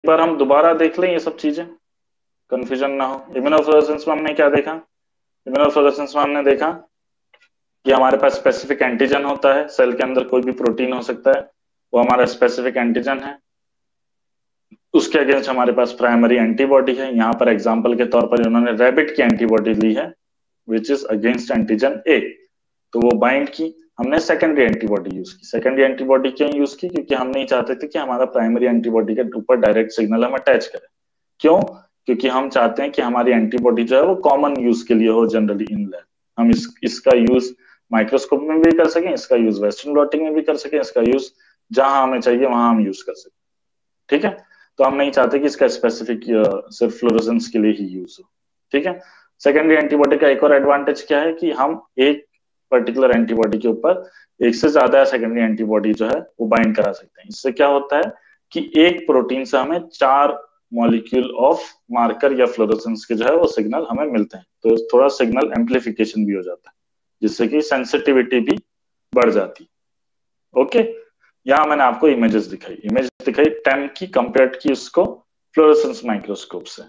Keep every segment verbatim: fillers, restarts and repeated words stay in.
बार हम दोबारा देख लें ये सब चीजें, कंफ्यूजन ना हो। इम्यूनोफ्लोरेसेंस में हमने क्या देखा? इम्यूनोफ्लोरेसेंस में हमने देखा कि हमारे पास स्पेसिफिक एंटीजन होता है, सेल के अंदर कोई भी प्रोटीन हो सकता है, वो हमारा स्पेसिफिक एंटीजन है। उसके अगेंस्ट हमारे पास प्राइमरी एंटीबॉडी है। यहाँ पर एग्जाम्पल के तौर पर उन्होंने रैबिट की एंटीबॉडी ली है which is against antigen A, तो वो बाइंड की। हमने सेकेंडरी एंटीबॉडी यूज की। सेकेंडरी एंटीबॉडी क्यों यूज की? क्योंकि हम नहीं चाहते थे कि हमारा प्राइमरी एंटीबॉडी के ऊपर डायरेक्ट सिग्नल हम अटैच करें। क्यों? क्योंकि हम चाहते हैं कि हमारी एंटीबॉडी जो है वो कॉमन यूज के लिए हो जनरली इन लैब। हम इस इसका यूज माइक्रोस्कोप में भी कर सकें, इसका यूज वेस्टर्न ब्लॉटिंग में भी कर सकें, इसका यूज जहां हमें चाहिए वहां हम यूज कर सकें। ठीक है, तो हम नहीं चाहते कि इसका स्पेसिफिक सिर्फ फ्लोरेसेंस के लिए ही यूज हो। ठीक है, सेकेंडरी एंटीबॉडी का एक और एडवांटेज क्या है कि हम एक पर्टिकुलर एंटीबॉडी के ऊपर एक से ज्यादा सेकेंडरी एंटीबॉडी जो है वो बाइंड करा सकते हैं। इससे क्या होता है कि एक प्रोटीन से हमें चार मॉलिक्यूल ऑफ मार्कर या फ्लोरेसेंस के जो है वो सिग्नल हमें मिलते हैं, तो थोड़ा सिग्नल एम्पलीफिकेशन भी हो जाता है, जिससे कि सेंसिटिविटी भी बढ़ जाती है। ओके, यहाँ मैंने आपको इमेजेस दिखाई, इमेज दिखाई टेम की, कंपेयर की उसको फ्लोरेसेंस माइक्रोस्कोप से।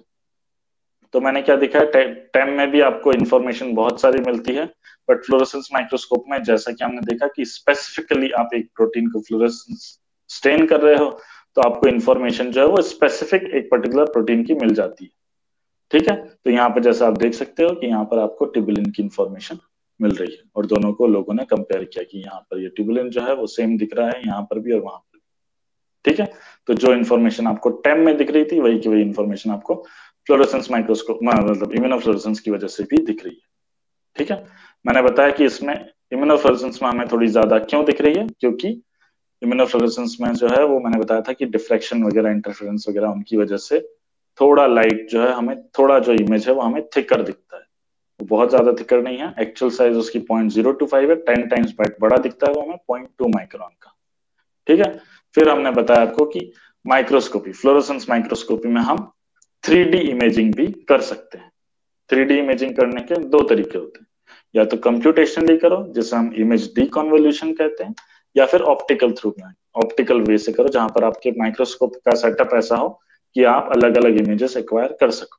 तो मैंने क्या दिखाया, टेम में भी आपको इंफॉर्मेशन बहुत सारी मिलती है, बट फ्लोरेसेंस माइक्रोस्कोप में जैसा कि हमने देखा कि स्पेसिफिकली आप एक प्रोटीन को फ्लोरेसेंस स्टेन कर रहे हो, तो आपको इंफॉर्मेशन जो है वो स्पेसिफिक एक पर्टिकुलर प्रोटीन की मिल जाती है। ठीक है, तो यहाँ पर जैसा आप देख सकते हो कि यहाँ पर आपको ट्यूबुलिन की इंफॉर्मेशन मिल रही है, और दोनों को लोगों ने कंपेयर किया कि यहाँ पर ये ट्यूबुलिन जो है वो सेम दिख रहा है यहाँ पर भी और वहां पर। ठीक है, तो जो इन्फॉर्मेशन आपको टेम में दिख रही थी वही की वही इन्फॉर्मेशन आपको फ्लोरेसेंस माइक्रोस्कोप मतलब इम्यूनोफ्लोरेसेंस की वजह से भी दिख रही है। ठीक है, मैंने बताया कि इसमें इम्यूनोफ्लोरेसेंस में हमें थोड़ी ज्यादा क्यों दिख रही है, क्योंकि इम्यूनोफ्लोरेसेंस में जो है वो मैंने बताया था कि डिफ्रैक्शन वगैरह, इंटरफेरेंस वगैरह, उनकी वजह से थोड़ा लाइट जो है हमें, थोड़ा जो इमेज है वो हमें थिकर दिखता है। वो बहुत ज्यादा थिकर नहीं है, एक्चुअल साइज उसकी पॉइंट जीरो टू फाइव है, टेन टाइम्स बड़ा दिखता है वो हमें पॉइंट टू माइक्रोन का। ठीक है, फिर हमने बताया आपको कि माइक्रोस्कोपी, फ्लोरेसेंस माइक्रोस्कोपी में हम थ्री डी इमेजिंग भी कर सकते हैं। थ्री डी इमेजिंग करने के दो तरीके होते हैं, या तो कंप्यूटेशनली करो जिसे हम इमेज डीकन्वोल्यूशन कहते हैं, या फिर ऑप्टिकल थ्रू में, ऑप्टिकल वे से करो जहां पर आपके माइक्रोस्कोप का सेटअप ऐसा हो कि आप अलग अलग इमेजेस एक्वायर कर सको।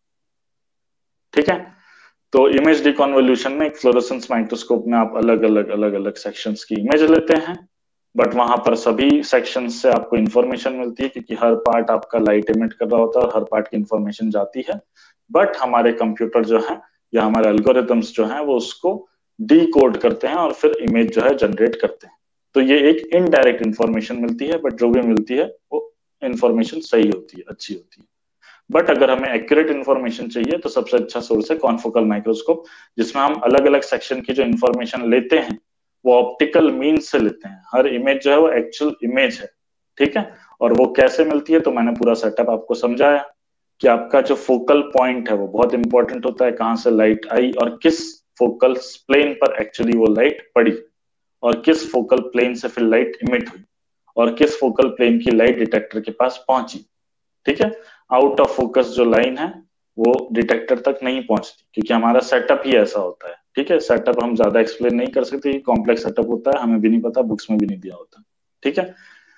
ठीक है, तो इमेज डीकन्वोल्यूशन में एक फ्लोरेसेंस माइक्रोस्कोप में आप अलग अलग अलग अलग सेक्शंस की इमेज लेते हैं, बट वहां पर सभी सेक्शन से आपको इंफॉर्मेशन मिलती है, क्योंकि हर पार्ट आपका लाइट इमिट कर रहा होता है और हर पार्ट की इंफॉर्मेशन जाती है। बट हमारे कंप्यूटर जो है या हमारे एल्गोरिथम्स जो है वो उसको डी कोड करते हैं और फिर इमेज जो है जनरेट करते हैं। तो ये एक इनडायरेक्ट इंफॉर्मेशन मिलती है, बट जो भी मिलती है वो इंफॉर्मेशन सही होती है, अच्छी होती है। बट अगर हमें एक्यूरेट इंफॉर्मेशन चाहिए तो सबसे अच्छा सोर्स है कॉन्फोकल माइक्रोस्कोप, जिसमें हम अलग अलग सेक्शन की जो इंफॉर्मेशन लेते हैं वो ऑप्टिकल मीन से लेते हैं। हर इमेज जो है वो एक्चुअल इमेज है। ठीक है, और वो कैसे मिलती है तो मैंने पूरा सेटअप आपको समझाया कि आपका जो फोकल पॉइंट है वो बहुत इंपॉर्टेंट होता है, कहां से लाइट आई और किस फोकल प्लेन पर एक्चुअली वो लाइट पड़ी, और किस फोकल प्लेन से फिर लाइट इमिट हुई, और किस फोकल प्लेन की लाइट डिटेक्टर के पास पहुंची। ठीक है, आउट ऑफ फोकस जो लाइन है वो डिटेक्टर तक नहीं पहुंचती, क्योंकि हमारा सेटअप ही ऐसा होता है। ठीक है, सेटअप हम ज्यादा एक्सप्लेन नहीं कर सकते, कॉम्प्लेक्स सेटअप होता है, हमें भी नहीं पता, बुक्स में भी नहीं दिया होता। ठीक है,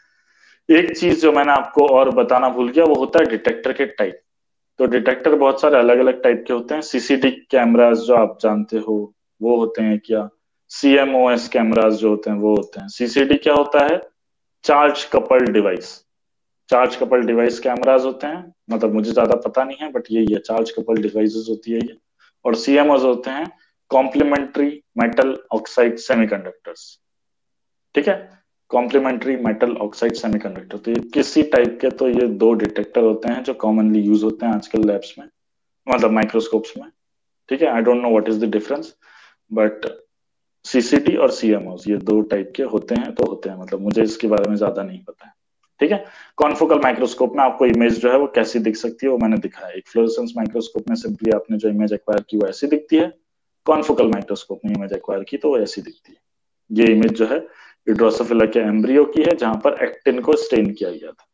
एक चीज जो मैंने आपको और बताना भूल गया वो होता है डिटेक्टर के टाइप। तो डिटेक्टर बहुत सारे अलग अलग टाइप के होते हैं। सीसीडी कैमरास जो आप जानते हो वो होते हैं क्या, सीएमओएस कैमरास जो होते हैं वो होते हैं। सीसीडी क्या होता है, charge coupled device. Charge coupled device cameras होते हैं, मतलब मुझे ज्यादा पता नहीं है बट यही है, चार्ज कपल्ड डिवाइसेस होती है ये। और सीएमओस होते हैं कॉम्प्लीमेंट्री मेटल ऑक्साइड सेमीकंडक्टर्स। ठीक है, कॉम्प्लीमेंट्री मेटल ऑक्साइड सेमीकंडक्टर, तो ये किसी टाइप के, तो ये दो डिटेक्टर होते हैं जो कॉमनली यूज होते हैं आजकल लैब्स में, मतलब माइक्रोस्कोप्स में। ठीक है, I don't know what is the difference, but CCD और सीएमओस ये दो टाइप के होते हैं तो होते हैं, मतलब मुझे इसके बारे में ज्यादा नहीं पता है। ठीक है, कॉन्फोकल माइक्रोस्कोप में आपको इमेज जो है वो कैसी दिख सकती है वो मैंने दिखाया। एक फ्लोरेसेंस माइक्रोस्कोप में सिंपली आपने जो इमेज एक्वायर की वो ऐसी दिखती है, कॉन्फोकल माइक्रोस्कोप में इमेज एक्वायर की तो वो ऐसी दिखती है। ये इमेज जो है ड्रोसोफिला के एम्ब्रियो की है जहां पर एक्टिन को स्टेन किया गया था।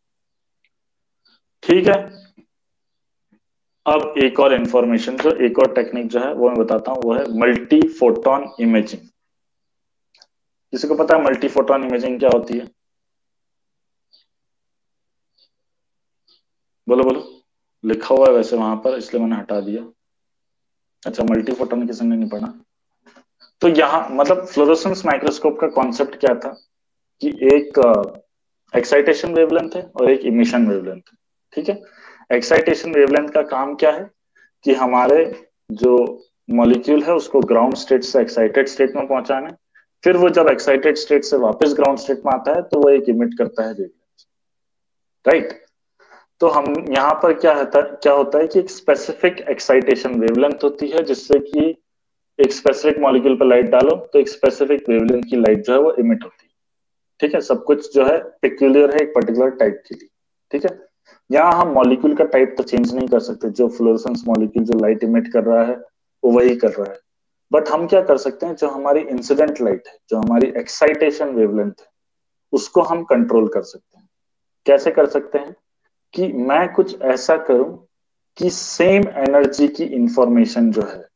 ठीक है, अब एक और इंफॉर्मेशन जो, एक और टेक्निक जो है वो मैं बताता हूं, वो है मल्टी फोटोन इमेजिंग। किसी को पता है मल्टी फोटोन इमेजिंग क्या होती है? बोलो बोलो, लिखा हुआ है वैसे वहां पर, इसलिए मैंने हटा दिया। अच्छा, मल्टी फोटोन किसी ने नहीं पढ़ा। तो यहाँ मतलब फ्लोरोसेंस माइक्रोस्कोप का कॉन्सेप्ट क्या था कि एक एक्साइटेशन वेवलेंथ है और एक इमिशन वेवलेंथ है। ठीक है, एक्साइटेशन वेवलेंथ का काम क्या है कि हमारे जो मॉलिक्यूल है उसको ग्राउंड स्टेट से एक्साइटेड स्टेट में पहुंचाना है। फिर वो जब एक्साइटेड स्टेट से वापस ग्राउंड स्टेट में आता है तो वो एक इमिट करता है वेवलेंथ, राइट। तो हम यहाँ पर क्या होता है क्या होता है कि एक स्पेसिफिक एक्साइटेशन वेवलेंथ होती है, जिससे कि एक स्पेसिफिक मॉलिक्यूल पर लाइट डालो तो एक स्पेसिफिक वेवलेंथ की लाइट जो है वो इमिट होती है। ठीक है, सब कुछ जो है पेक्यूलियर है एक पर्टिकुलर टाइप के लिए। ठीक है, यहाँ हम मॉलिक्यूल का टाइप तो चेंज नहीं कर सकते, जो फ्लोरोसेंस मॉलिक्यूल जो लाइट इमिट कर रहा है वो वही कर रहा है। बट हम क्या कर सकते हैं, जो हमारी इंसिडेंट लाइट है, जो हमारी एक्साइटेशन वेवलेंथ है, उसको हम कंट्रोल कर सकते हैं। कैसे कर सकते हैं कि मैं कुछ ऐसा करूं कि सेम एनर्जी की इंफॉर्मेशन जो है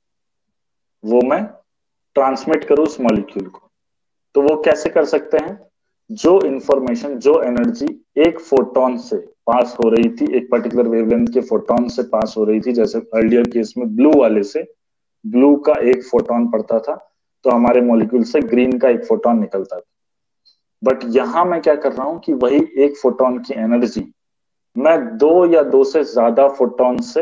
वो मैं ट्रांसमिट करूं उस मॉलिक्यूल को। तो वो कैसे कर सकते हैं, जो इंफॉर्मेशन, जो एनर्जी एक फोटोन से पास हो रही थी, एक पर्टिकुलर वेवलेंथ के फोटोन से पास हो रही थी, जैसे अर्लियर केस में ब्लू वाले से ब्लू का एक फोटोन पड़ता था तो हमारे मॉलिक्यूल से ग्रीन का एक फोटोन निकलता था। बट यहां मैं क्या कर रहा हूं कि वही एक फोटोन की एनर्जी मैं दो या दो से ज्यादा फोटोन से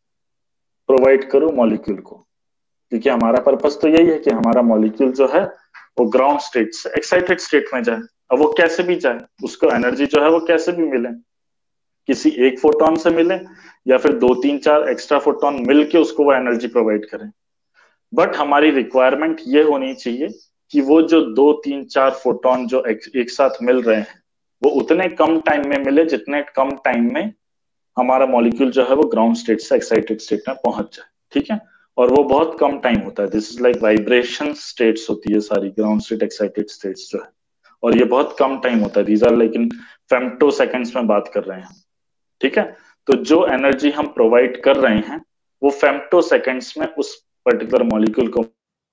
प्रोवाइड करूं मॉलिक्यूल को, क्योंकि हमारा पर्पस तो यही है कि हमारा मॉलिक्यूल जो है वो ग्राउंड स्टेट से एक्साइटेड स्टेट में जाए। अब वो कैसे भी जाए, उसको एनर्जी जो है वो कैसे भी मिले, किसी एक फोटोन से मिले या फिर दो तीन चार एक्स्ट्रा फोटोन मिलके उसको वो एनर्जी प्रोवाइड करें। बट हमारी रिक्वायरमेंट ये होनी चाहिए कि वो जो दो तीन चार फोटोन जो एक, एक साथ मिल रहे हैं वो उतने कम टाइम में मिले जितने कम टाइम में हमारा मॉलिक्यूल जो है वो ग्राउंड स्टेट से एक्साइटेड स्टेट में पहुंच जाए। ठीक है, और वो बहुत कम टाइम होता है। This is like vibration states होती है सारी, ग्राउंड स्टेट एक्साइटेड स्टेट्स जो है, और ये बहुत कम टाइम होता है। These are like in femtoseconds में बात कर रहे हैं। ठीक है, तो जो एनर्जी हम प्रोवाइड कर रहे हैं वो फेम्टो सेकेंड्स में उस पर्टिकुलर मॉलिक्यूल को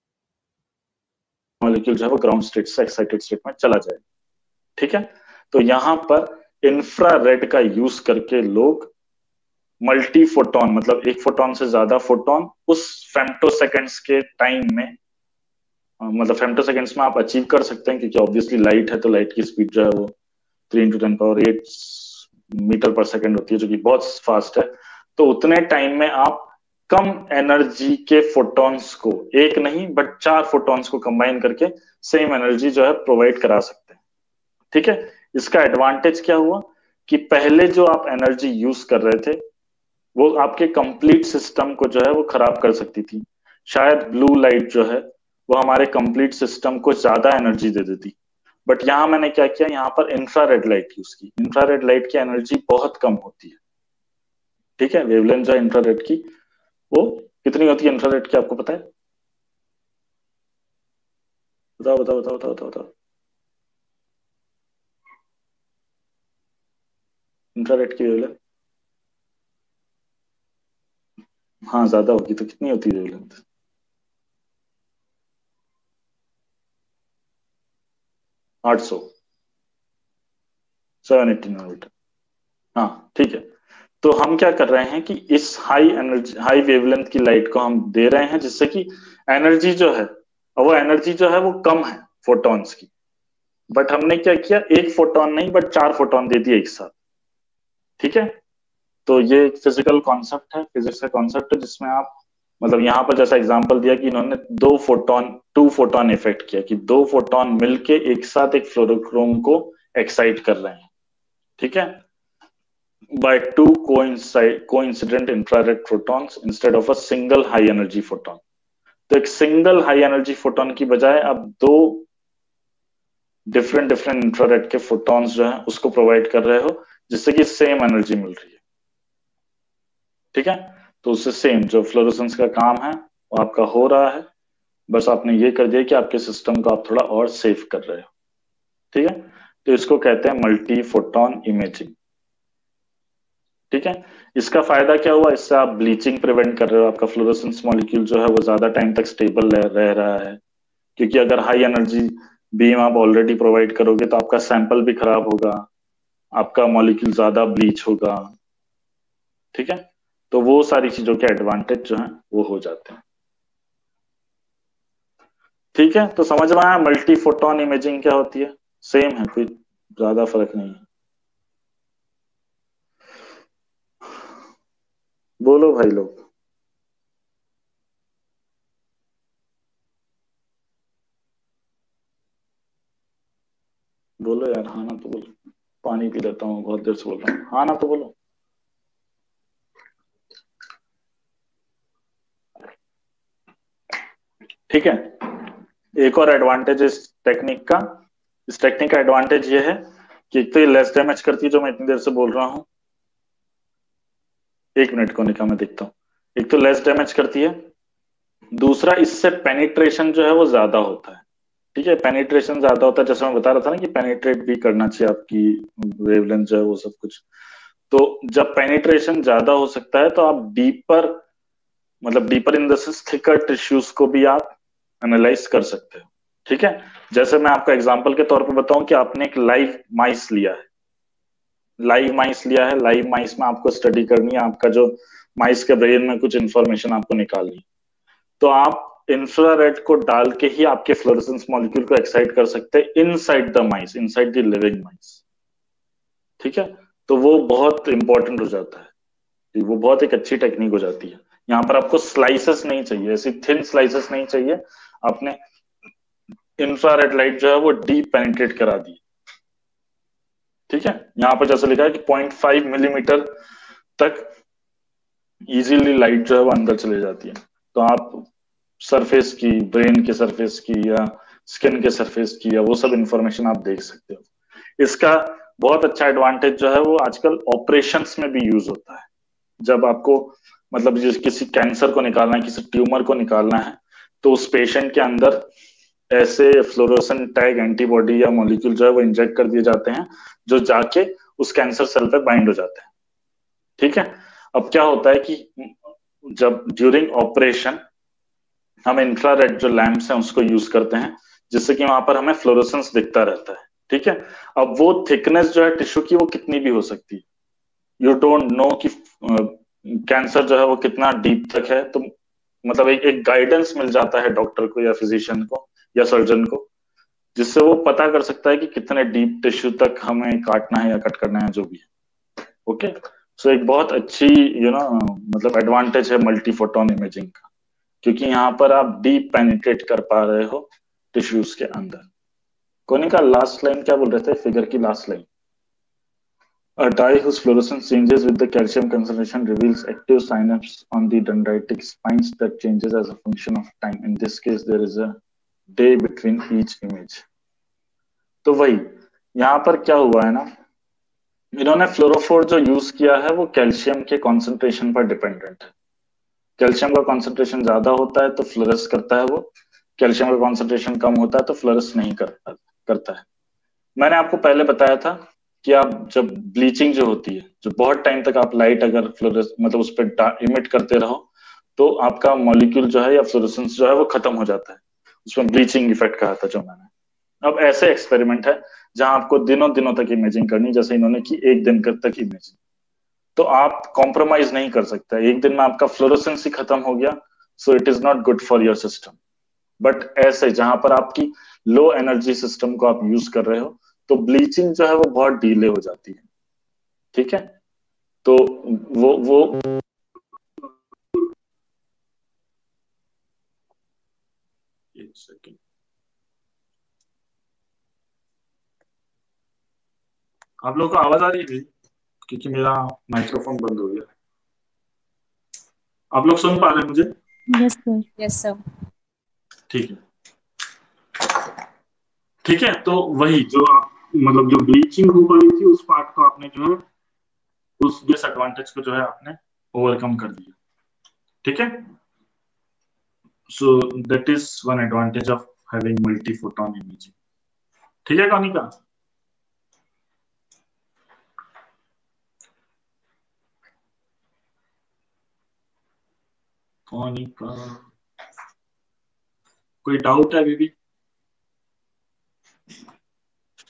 मॉलिक्यूल जो है वो ग्राउंड स्टेट से एक्साइटेड स्टेट में चला जाए। ठीक है, तो यहां पर इंफ्रारेड का यूज करके लोग मल्टी फोटोन, मतलब एक फोटोन से ज्यादा फोटोन उस फेम्टो सेकेंड्स के टाइम में, मतलब फेम्टो सेकेंड्स में आप अचीव कर सकते हैं, क्योंकि ऑब्वियसली लाइट है तो लाइट की स्पीड जो है वो three into ten power eight metre per second होती है, जो कि बहुत फास्ट है। तो उतने टाइम में आप कम एनर्जी के फोटॉन्स को, एक नहीं बट चार फोटॉन्स को कंबाइन करके सेम एनर्जी जो है प्रोवाइड करा सकते हैं। ठीक है, इसका एडवांटेज क्या हुआ कि पहले जो आप एनर्जी यूज कर रहे थे वो आपके कंप्लीट सिस्टम को जो है वो खराब कर सकती थी। शायद ब्लू लाइट जो है वो हमारे कंप्लीट सिस्टम को ज्यादा एनर्जी दे देती, बट यहां मैंने क्या किया, यहां पर इंफ्रारेड लाइट यूज की। इंफ्रारेड लाइट की एनर्जी बहुत कम होती है। ठीक है, वेवलेंथ जो है इंफ्रारेड की वो कितनी होती है, इंफ्रारेड की आपको पता है? बताओ बताओ बताओ बताओ बताओ बताओ इंफ्रारेड की वेवलेंथ। हाँ ज्यादा होगी, तो कितनी होती है वेवलेंथ? आठ सौ, सेवन एट्टी नैनोमीटर। हाँ ठीक है, तो हम क्या कर रहे हैं कि इस हाई एनर्जी, हाई वेवलेंथ की लाइट को हम दे रहे हैं, जिससे कि एनर्जी जो है, वो एनर्जी जो है वो कम है फोटॉन्स की। बट हमने क्या किया, एक फोटॉन नहीं बट चार फोटॉन दे दिए एक साथ। ठीक है, तो ये एक फिजिकल कॉन्सेप्ट है, फिजिक्स का कॉन्सेप्ट है, जिसमें आप मतलब यहाँ पर जैसा एग्जांपल दिया कि इन्होंने दो फोटॉन टू फोटॉन इफेक्ट किया, कि दो फोटॉन मिलके एक साथ एक फ्लोरोक्रोम को एक्साइट कर रहे हैं। ठीक है, by two coincide coincident infrared photons instead of a single high energy photon। तो एक सिंगल हाई एनर्जी फोटोन की बजाय आप दो डिफरेंट डिफरेंट इंफ्रारेड के फोटॉन्स जो है उसको प्रोवाइड कर रहे हो, जिससे कि सेम एनर्जी मिल रही है। ठीक है, तो उससे सेम जो फ्लोरोसेंस का काम है वो आपका हो रहा है, बस आपने ये कर दिया कि आपके सिस्टम को आप थोड़ा और सेव कर रहे हो। ठीक है, तो इसको कहते हैं मल्टी फोटोन इमेजिंग। ठीक है, इसका फायदा क्या हुआ, इससे आप ब्लीचिंग प्रिवेंट कर रहे हो, आपका फ्लोरोसेंस मॉलिक्यूल जो है वो ज्यादा टाइम तक स्टेबल रह रहा है। क्योंकि अगर हाई एनर्जी बीम आप ऑलरेडी प्रोवाइड करोगे तो आपका सैंपल भी खराब होगा, आपका मॉलिक्यूल ज्यादा ब्लीच होगा। ठीक है, तो वो सारी चीजों के एडवांटेज जो है वो हो जाते हैं। ठीक है, तो समझ में आया मल्टी फोटोन इमेजिंग क्या होती है? सेम है, कोई ज्यादा फर्क नहीं है। बोलो भाई लोग, बोलो यार, हाँ ना तो बोलो। पानी पी लेता हूँ, बहुत देर से बोल रहा हूँ, हाँ ना तो बोलो। ठीक है, एक और एडवांटेज इस टेक्निक का, इस टेक्निक का एडवांटेज ये है कि एक तो ये लेस डैमेज करती है, जो मैं इतनी देर से बोल रहा हूँ। एक मिनट को निकाल, मैं देखता हूँ। एक तो लेस डैमेज करती है, दूसरा इससे पेनिट्रेशन जो है वो ज्यादा होता है। ठीक है, पेनिट्रेशन ज्यादा होता है, जैसे मैं बता रहा था ना कि पेनिट्रेट भी करना चाहिए आपकी वेवलेंथ जो है वो सब कुछ। तो जब पेनिट्रेशन ज्यादा हो सकता है तो आप डीपर, मतलब deeper in the sense thicker tissues को भी आप एनालाइज कर सकते हो। ठीक है, जैसे मैं आपको एग्जांपल के तौर पे बताऊं कि आपने एक लाइव माइस लिया है, लाइव माइस लिया है, लाइव माइस में आपको स्टडी करनी है, आपका जो माइस के ब्रेन में कुछ इंफॉर्मेशन आपको निकालनी है। तो आप इंफ्रारेड को डाल के ही आपके फ्लोरेसेंस मॉलिक्यूल को एक्साइट कर सकते हैं inside the mice, inside the living mice. ठीक है, तो वो बहुत इंपॉर्टेंट हो जाता है, वो बहुत एक अच्छी टेक्निक हो जाती है। यहाँ पर आपको स्लाइसेस नहीं चाहिए, ऐसी थिन स्लाइसेस नहीं चाहिए, आपने इंफ्रारेड लाइट जो है वो डीप पेनिट्रेट करा दी। ठीक है, यहाँ पर जैसे लिखा है कि पॉइंट फाइव मिलीमीटर तक इजीली लाइट जो है वो अंदर चले जाती है। तो आप सरफेस की, ब्रेन के सरफेस की या स्किन के सरफेस की या वो सब इंफॉर्मेशन आप देख सकते हो। इसका बहुत अच्छा एडवांटेज जो है वो आजकल ऑपरेशंस में भी यूज होता है। जब आपको मतलब जिस किसी कैंसर को निकालना है, किसी ट्यूमर को निकालना है, तो उस पेशेंट के अंदर ऐसे फ्लोरोसेंट टैग एंटीबॉडी या मॉलिक्यूल जो है वो इंजेक्ट कर दिए जाते हैं, जो जाके उस कैंसर सेल पे बाइंड हो जाते हैं। ठीक है, अब क्या होता है कि जब ड्यूरिंग ऑपरेशन हम इंफ्रारेड जो लैंप्स हैं उसको यूज करते हैं, जिससे कि वहां पर हमें फ्लोरोसेंस दिखता रहता है। ठीक है, अब वो थिकनेस जो है टिश्यू की वो कितनी भी हो सकती है, यू डोंट नो कि कैंसर जो है वो कितना डीप तक है। तो मतलब एक एक गाइडेंस मिल जाता है डॉक्टर को या फिजिशियन को या सर्जन को, जिससे वो पता कर सकता है कि कितने डीप टिश्यू तक हमें काटना है या कट करना है, जो भी है। ओके, सो एक बहुत अच्छी यू नो मतलब एडवांटेज है मल्टी फोटोन इमेजिंग का, क्योंकि यहाँ पर आप डीप पेनिट्रेट कर पा रहे हो टिश्यूज के अंदर। कोनिका लास्ट लाइन क्या बोल रहे थे, फिगर की last line? A dye whose fluorescence changes with the calcium concentration reveals active synapse on the dendritic spines that changes as a function of time. In this case, there is a day between each image. तो वही यहाँ पर क्या हुआ है ना, इन्होंने fluorophore जो यूज किया है वो कैल्शियम के कॉन्सेंट्रेशन पर डिपेंडेंट है। कैल्शियम का कॉन्सेंट्रेशन ज्यादा होता है तो फ्लोरेस करता है वो, कैल्शियम का कॉन्सेंट्रेशन कम होता है तो फ्लोरेस नहीं करता करता है। मैंने आपको पहले बताया था कि आप जब ब्लीचिंग जो होती है, जो बहुत टाइम तक आप लाइट अगर फ्लोरेस मतलब उस पर इमिट करते रहो, तो आपका मॉलिक्यूल जो है या फ्लोरेसेंस जो है वो खत्म हो जाता है। उसमें ब्लीचिंग इफेक्ट कहा था जो मैंने। अब ऐसे एक्सपेरिमेंट है जहां आपको दिनों दिनों तक इमेजिंग करनी, जैसे इन्होंने की एक दिन तक इमेजिंग, तो आप कॉम्प्रोमाइज नहीं कर सकते। एक दिन में आपका फ्लोरेसेंस ही खत्म हो गया, so it is not good for your system. But ऐसे जहां पर आपकी लो एनर्जी सिस्टम को आप यूज कर रहे हो, तो ब्लीचिंग जो है वो बहुत डीले हो जाती है। ठीक है, तो वो वो एक सेकेंड, आप लोगों को आवाज आ रही है? क्योंकि मेरा माइक्रोफोन बंद हो गया। आप लोग सुन पा रहे हैं मुझे? Yes sir. Yes sir. ठीक है, ठीक है, तो वही जो आप मतलब जो ब्लीचिंग हो रही थी उस पार्ट को आपने जो है उस डिसएडवांटेज को जो है आपने ओवरकम कर दिया। ठीक है, so that is one advantage of having multi photon imaging. ठीक है कौनिका? कौनिका, कोई डाउट है अभी भी?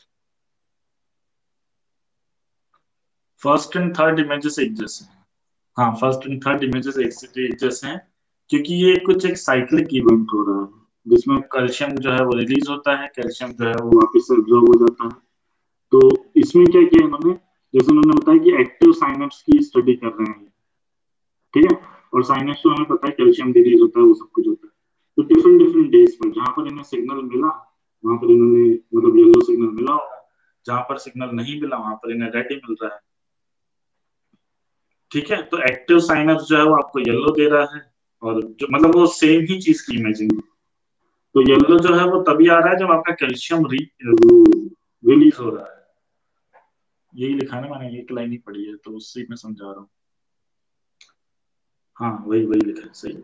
फर्स्ट एंड थर्ड इमेजेस एक जैसे हैं। हाँ, फर्स्ट एंड थर्ड इमेजेस एक से एक जैसे हैं, क्योंकि ये कुछ एक साइक्लिक इवेंट हो रहा है जिसमें कैल्शियम जो है वो रिलीज होता है, कैल्शियम जो है वो वापस से एब्जॉर्ब हो जाता है। तो इसमें क्या किया इन्होंने, जैसे उन्होंने बताया कि एक्टिव साइनेप्स की स्टडी कर रहे हैं, ठीक है। और साइनेप्स तो हमें पता है कैल्शियम रिलीज होता है, वो सब कुछ होता है। तो डिफरेंट डिफरेंट डेज पर जहां पर इन्हें सिग्नल मिला वहां पर इन्होंने मतलब येलो सिग्नल मिला होगा, जहां पर सिग्नल नहीं मिला वहां पर इन्हें रेड ही मिल रहा है, ठीक है। तो एक्टिव साइनअप्स जो है वो आपको येलो दे रहा है, और जो मतलब वो सेम ही चीज की इमेजिंग है। तो येलो जो है वो तभी आ रहा है जब आपका कैल्शियम री रिलीज हो रहा है। यही लिखा है ना, मैंने एक लाइन ही पढ़ी है तो उसी में समझा रहा हूँ। हाँ, वही वही लिखा है, सही।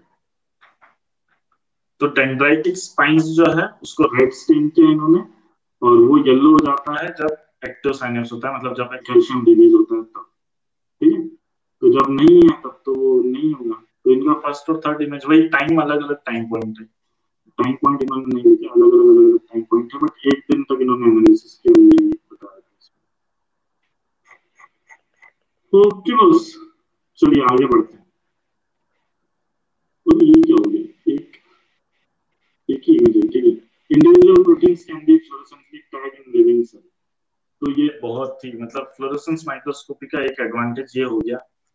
तो डेंड्राइटिक स्पाइंस जो है उसको रेड स्टेन किया इन्होंने, और वो येलो हो जाता है जब एक्टिव साइनअप्स होता है, मतलब जब कैल्शियम रिलीज होता है तब, ठीक है। तो जब नहीं है तब तो वो नहीं होगा। तो इनका फर्स्ट और थर्ड इमेज वही टाइम अलग अलग टाइम पॉइंट है, टाइम पॉइंट इन्होंने नहीं लिखे, अलग अलग अलग अलग टाइम पॉइंट है, बट एक दिन तक इन्होंने एनालिसिस किया, ये बताया था। तो क्यों, चलिए आगे बढ़ते हैं। तो ये क्या हो गया, एक एक ही इमेज है, ठीक है। Individual proteins can be fluorescently tag in living cell. तो ये बहुत ही मतलब फ्लोरोसेंस माइक्रोस्कोपी का एक एडवांटेज ये हो गया,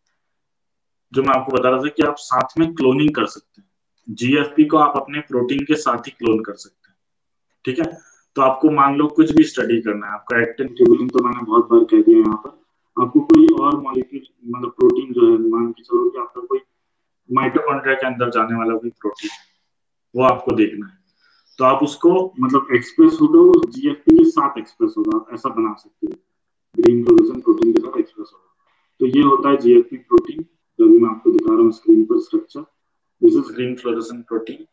जो मैं आपको बता रहा था कि आप साथ में क्लोनिंग कर सकते हैं। जीएफपी को आप अपने प्रोटीन के साथ ही क्लोन कर सकते हैं, ठीक है। तो आपको मान लो कुछ भी स्टडी करना है, आपका एक्टिन ट्यूबुलिन तो मैंने बहुत बार कह दिया यहाँ पर, आपको कोई और मॉलिक्यूल मतलब प्रोटीन जो है, मान के चलो कि आपका कोई माइटोकॉन्ड्रिया के अंदर जाने वाला कोई प्रोटीन, वो आपको देखना है। तो आप उसको मतलब एक्सप्रेस होगा, वो जीएफपी के साथ एक्सप्रेस होगा, आप ऐसा बना सकते हो, ग्रीन फ्लोरोसेंट प्रोटीन के साथ एक्सप्रेस होगा। तो ये होता है जीएफपी प्रोटीन, जो मैं आपको दिखा रहा हूँ स्क्रीन पर structure. This is green fluorescent protein.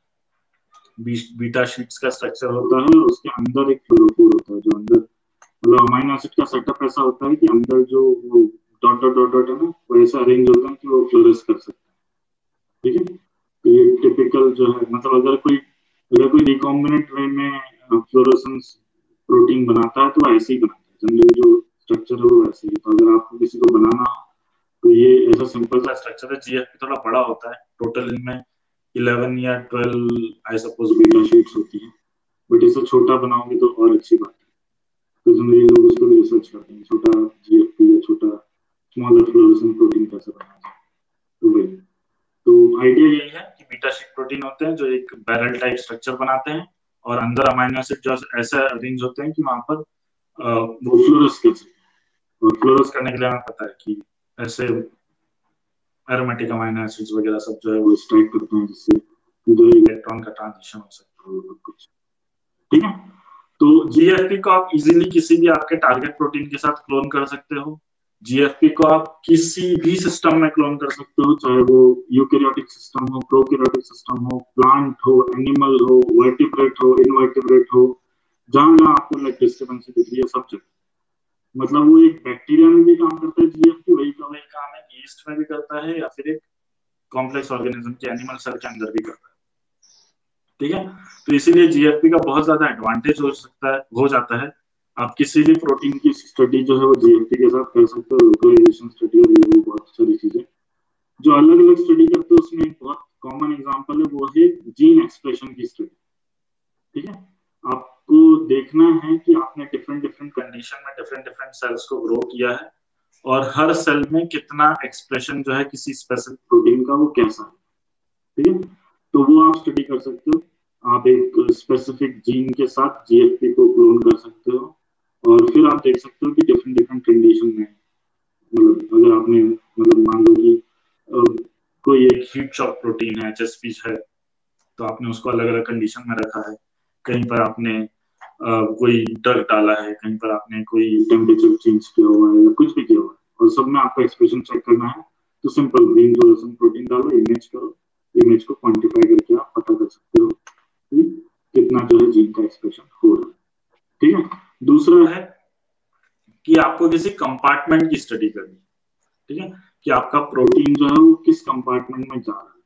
Beta sheets का स्ट्रक्चर होता है, उसके अंदर एक फ्लोरोफोर होता है, जो अंदर मतलब अमीनो एसिड का सेटअप ऐसा होता है कि अंदर जो वो डॉट डॉट डॉट डॉट है ना, वो ऐसा अरेंज होता है कि वो फ्लोरेस कर सकता है, ठीक है। तो ये टिपिकल जो है, मतलब अगर कोई अगर कोई रिकॉम्बिनेंट वे में फ्लोरोसेंस प्रोटीन बनाता है तो वो ऐसे ही बनाता है, जनरली जो स्ट्रक्चर है वो वैसे ही। तो अगर आपको किसी को बनाना हो तो ये ऐसा सिंपल सा स्ट्रक्चर है। जीएफपी थोड़ा बड़ा होता है, टोटल इनमें इलेवन या twelve I suppose beta sheets होती है, बट इसे छोटा बनाओगे तो और अच्छी बात है। तो जनरली लोग उसको भी रिसर्च करते हैं, छोटा जीएफपी या छोटा स्मॉलर फ्लोरोसेंट प्रोटीन कैसे बनाया जाए। तो वही, तो आइडिया यही है कि बीटा शीट प्रोटीन होते हैं जो एक बैरल टाइप स्ट्रक्चर बनाते हैं, और अंदर अमीनो एसिड जो ऐसे अरेंज होते हैं कि वहां पर वो फ्लोरस कर सके। और फ्लोरस करने के लिए हमें पता है कि ऐसे एरोमेटिक अमीनो एसिड्स वगैरह सब जो है वो स्ट्राइक करते हैं, जिससे दो इलेक्ट्रॉन का ट्रांजिशन हो सकता है और कुछ, ठीक है। तो जीएफपी को आप इजीली किसी भी आपके टारगेट प्रोटीन के साथ क्लोन कर सकते हो। जीएफपी को आप किसी भी सिस्टम में क्लोन कर सकते हो, चाहे वो यूकैरियोटिक सिस्टम हो, प्रोकैरियोटिक सिस्टम हो, प्लांट हो, एनिमल हो, वर्टिब्रेट हो, इनवर्टिब्रेट हो, जहां जहां आपको लाइक डिस्टर्बेंस दिख रही है सब जगह। मतलब वो एक बैक्टीरिया में भी काम करता है जीएफपी, वही का वही काम है यीस्ट में भी करता है, या फिर एक कॉम्प्लेक्स ऑर्गेनिज्म के एनिमल सेल के अंदर भी करता है, ठीक है। तो इसीलिए जीएफपी का बहुत ज्यादा एडवांटेज हो सकता है, हो जाता है। आप किसी भी प्रोटीन की स्टडी जो है वो जीएफपी के साथ कर सकते हो, लोकलाइजेशन स्टडी और ये बहुत सारी चीजें जो अलग अलग स्टडी करते हो। उसमें एक बहुत कॉमन एग्जांपल है, वो है जीन एक्सप्रेशन की स्टडी, ठीक है। आपको देखना है कि आपने डिफरेंट डिफरेंट कंडीशन में डिफरेंट डिफरेंट सेल्स को ग्रो किया है, और हर सेल में कितना एक्सप्रेशन जो है किसी स्पेसिफिक प्रोटीन का वो कैसा है, ठीक है। तो वो आप स्टडी कर सकते हो। आप एक स्पेसिफिक जीन के साथ जीएफपी को क्लोन कर सकते हो, और फिर आप देख सकते हो कि डिफरेंट डिफरेंट कंडीशन में, मतलब अगर आपने मतलब मान लो कि अ, कोई एक हीट शॉक प्रोटीन है, एचएसपी है, तो आपने उसको अलग अलग कंडीशन में रखा है। कहीं पर आपने uh, कोई ड्रग डाला है, कहीं पर आपने कोई टेम्परेचर चेंज किया हुआ है, या कुछ भी किया हुआ है, और सब में आपका एक्सप्रेशन चेक करना है। तो सिंपल ग्रीन फ्लोरोसेंट प्रोटीन डालो, इमेज करो, इमेज को क्वांटिफाई करके आप पता कर सकते हो कि कितना जो है जीन का एक्सप्रेशन हो रहा है, ठीक है। दूसरा है कि आपको किसी कंपार्टमेंट की स्टडी करनी, ठीक है, कि आपका प्रोटीन जो है वो किस कंपार्टमेंट में जा रहा है।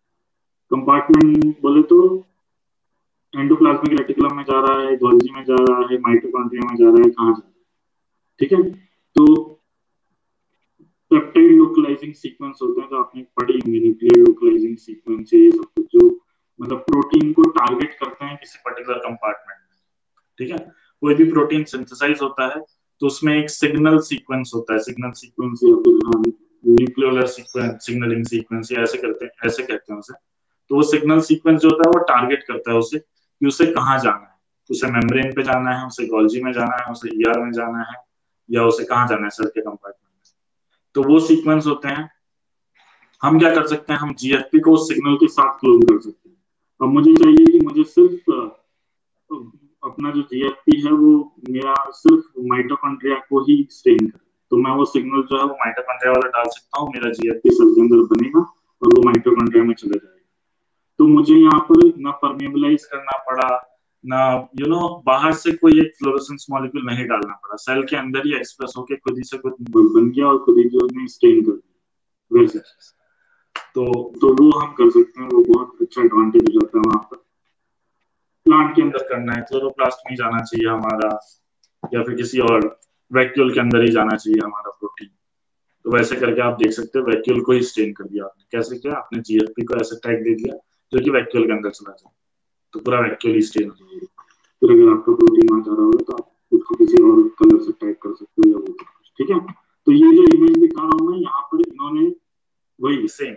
कंपार्टमेंट बोले तो एंडोप्लाज्मिक रेटिकुलम में जा रहा है, गोल्जी में जा रहा है, माइटोकॉन्ड्रिया में जा रहा है, कहाँ जा रहा है, ठीक है। तो पेप्टाइड लोकलाइजिंग सीक्वेंस होते हैं जो आपने पढ़ी होंगी, न्यूक्लियर लोकलाइजिंग सीक्वेंस, ये सब कुछ जो मतलब प्रोटीन को टारगेट करते हैं किसी पर्टिकुलर कंपार्टमेंट में। ठीक है, कोई भी प्रोटीन सिंथेसाइज होता है तो उसमें एक सिग्नल सीक्वेंस होता है, सिग्नल सीक्वेंस या फिर न्यूक्लियोलर सीक्वेंस, सिग्नलिंग सीक्वेंस, या ऐसे करते हैं, ऐसे कहते हैं उसे। तो वो सिग्नल सीक्वेंस जो होता है वो टारगेट करता है उसे कि उसे कहाँ जाना है, उसे मेम्ब्रेन पे जाना है, उसे गोल्जी में जाना है, उसे ईआर में जाना है, या उसे कहाँ जाना है सेल के कंपार्टमेंट में। तो वो सीक्वेंस होते हैं। हम क्या कर सकते हैं, हम जीएफपी को उस सिग्नल के साथ क्लोन कर सकते हैं। अब मुझे चाहिए कि मुझे सिर्फ अपना जो जीएफपी है वो मेरा सिर्फ माइटोकॉन्ड्रिया को ही स्टेन करे, तो मैं वो सिग्नल जो है वो माइटोकॉन्ड्रिया वाला डाल सकता हूँ, मेरा जीएफपी सेल के अंदर बनेगा और वो माइटोकॉन्ड्रिया में चले जाएगा। तो मुझे यहाँ पर ना परमेबलाइज करना पड़ा, ना यू नो बाहर से कोई एक फ्लोरोसेंस मॉलिक्यूल नहीं डालना पड़ा, सेल के अंदर ही एक्सप्रेस होके खुद ही से खुद बन गया और खुद ही जो है स्टेन कर दिया वैसे। तो तो वो हम कर सकते हैं, वो बहुत अच्छा एडवांटेज हो जाता है वहां पर। प्लांट के अंदर करना है, क्लोरोप्लास्ट में जाना चाहिए हमारा, या फिर किसी और वैक्यूल के अंदर ही जाना चाहिए हमारा प्रोटीन, तो वैसे करके आप देख सकते हो वैक्यूल को ही स्टेन कर दिया आपने। कैसे किया आपने, जीएफपी को ऐसे टैग दे दिया जो कि वैक्यूल के अंदर चला जाए, तो पूरा वैक्यूल ही स्टेन हो जाएगा। फिर अगर आपका प्रोटीन वहां जा रहा होगा तो आप उसको किसी और कलर से टैग कर सकते हो या वो कुछ। ठीक है, तो ये जो इमेज दिखा रहा हूँ मैं यहाँ पर, इन्होंने वही सेम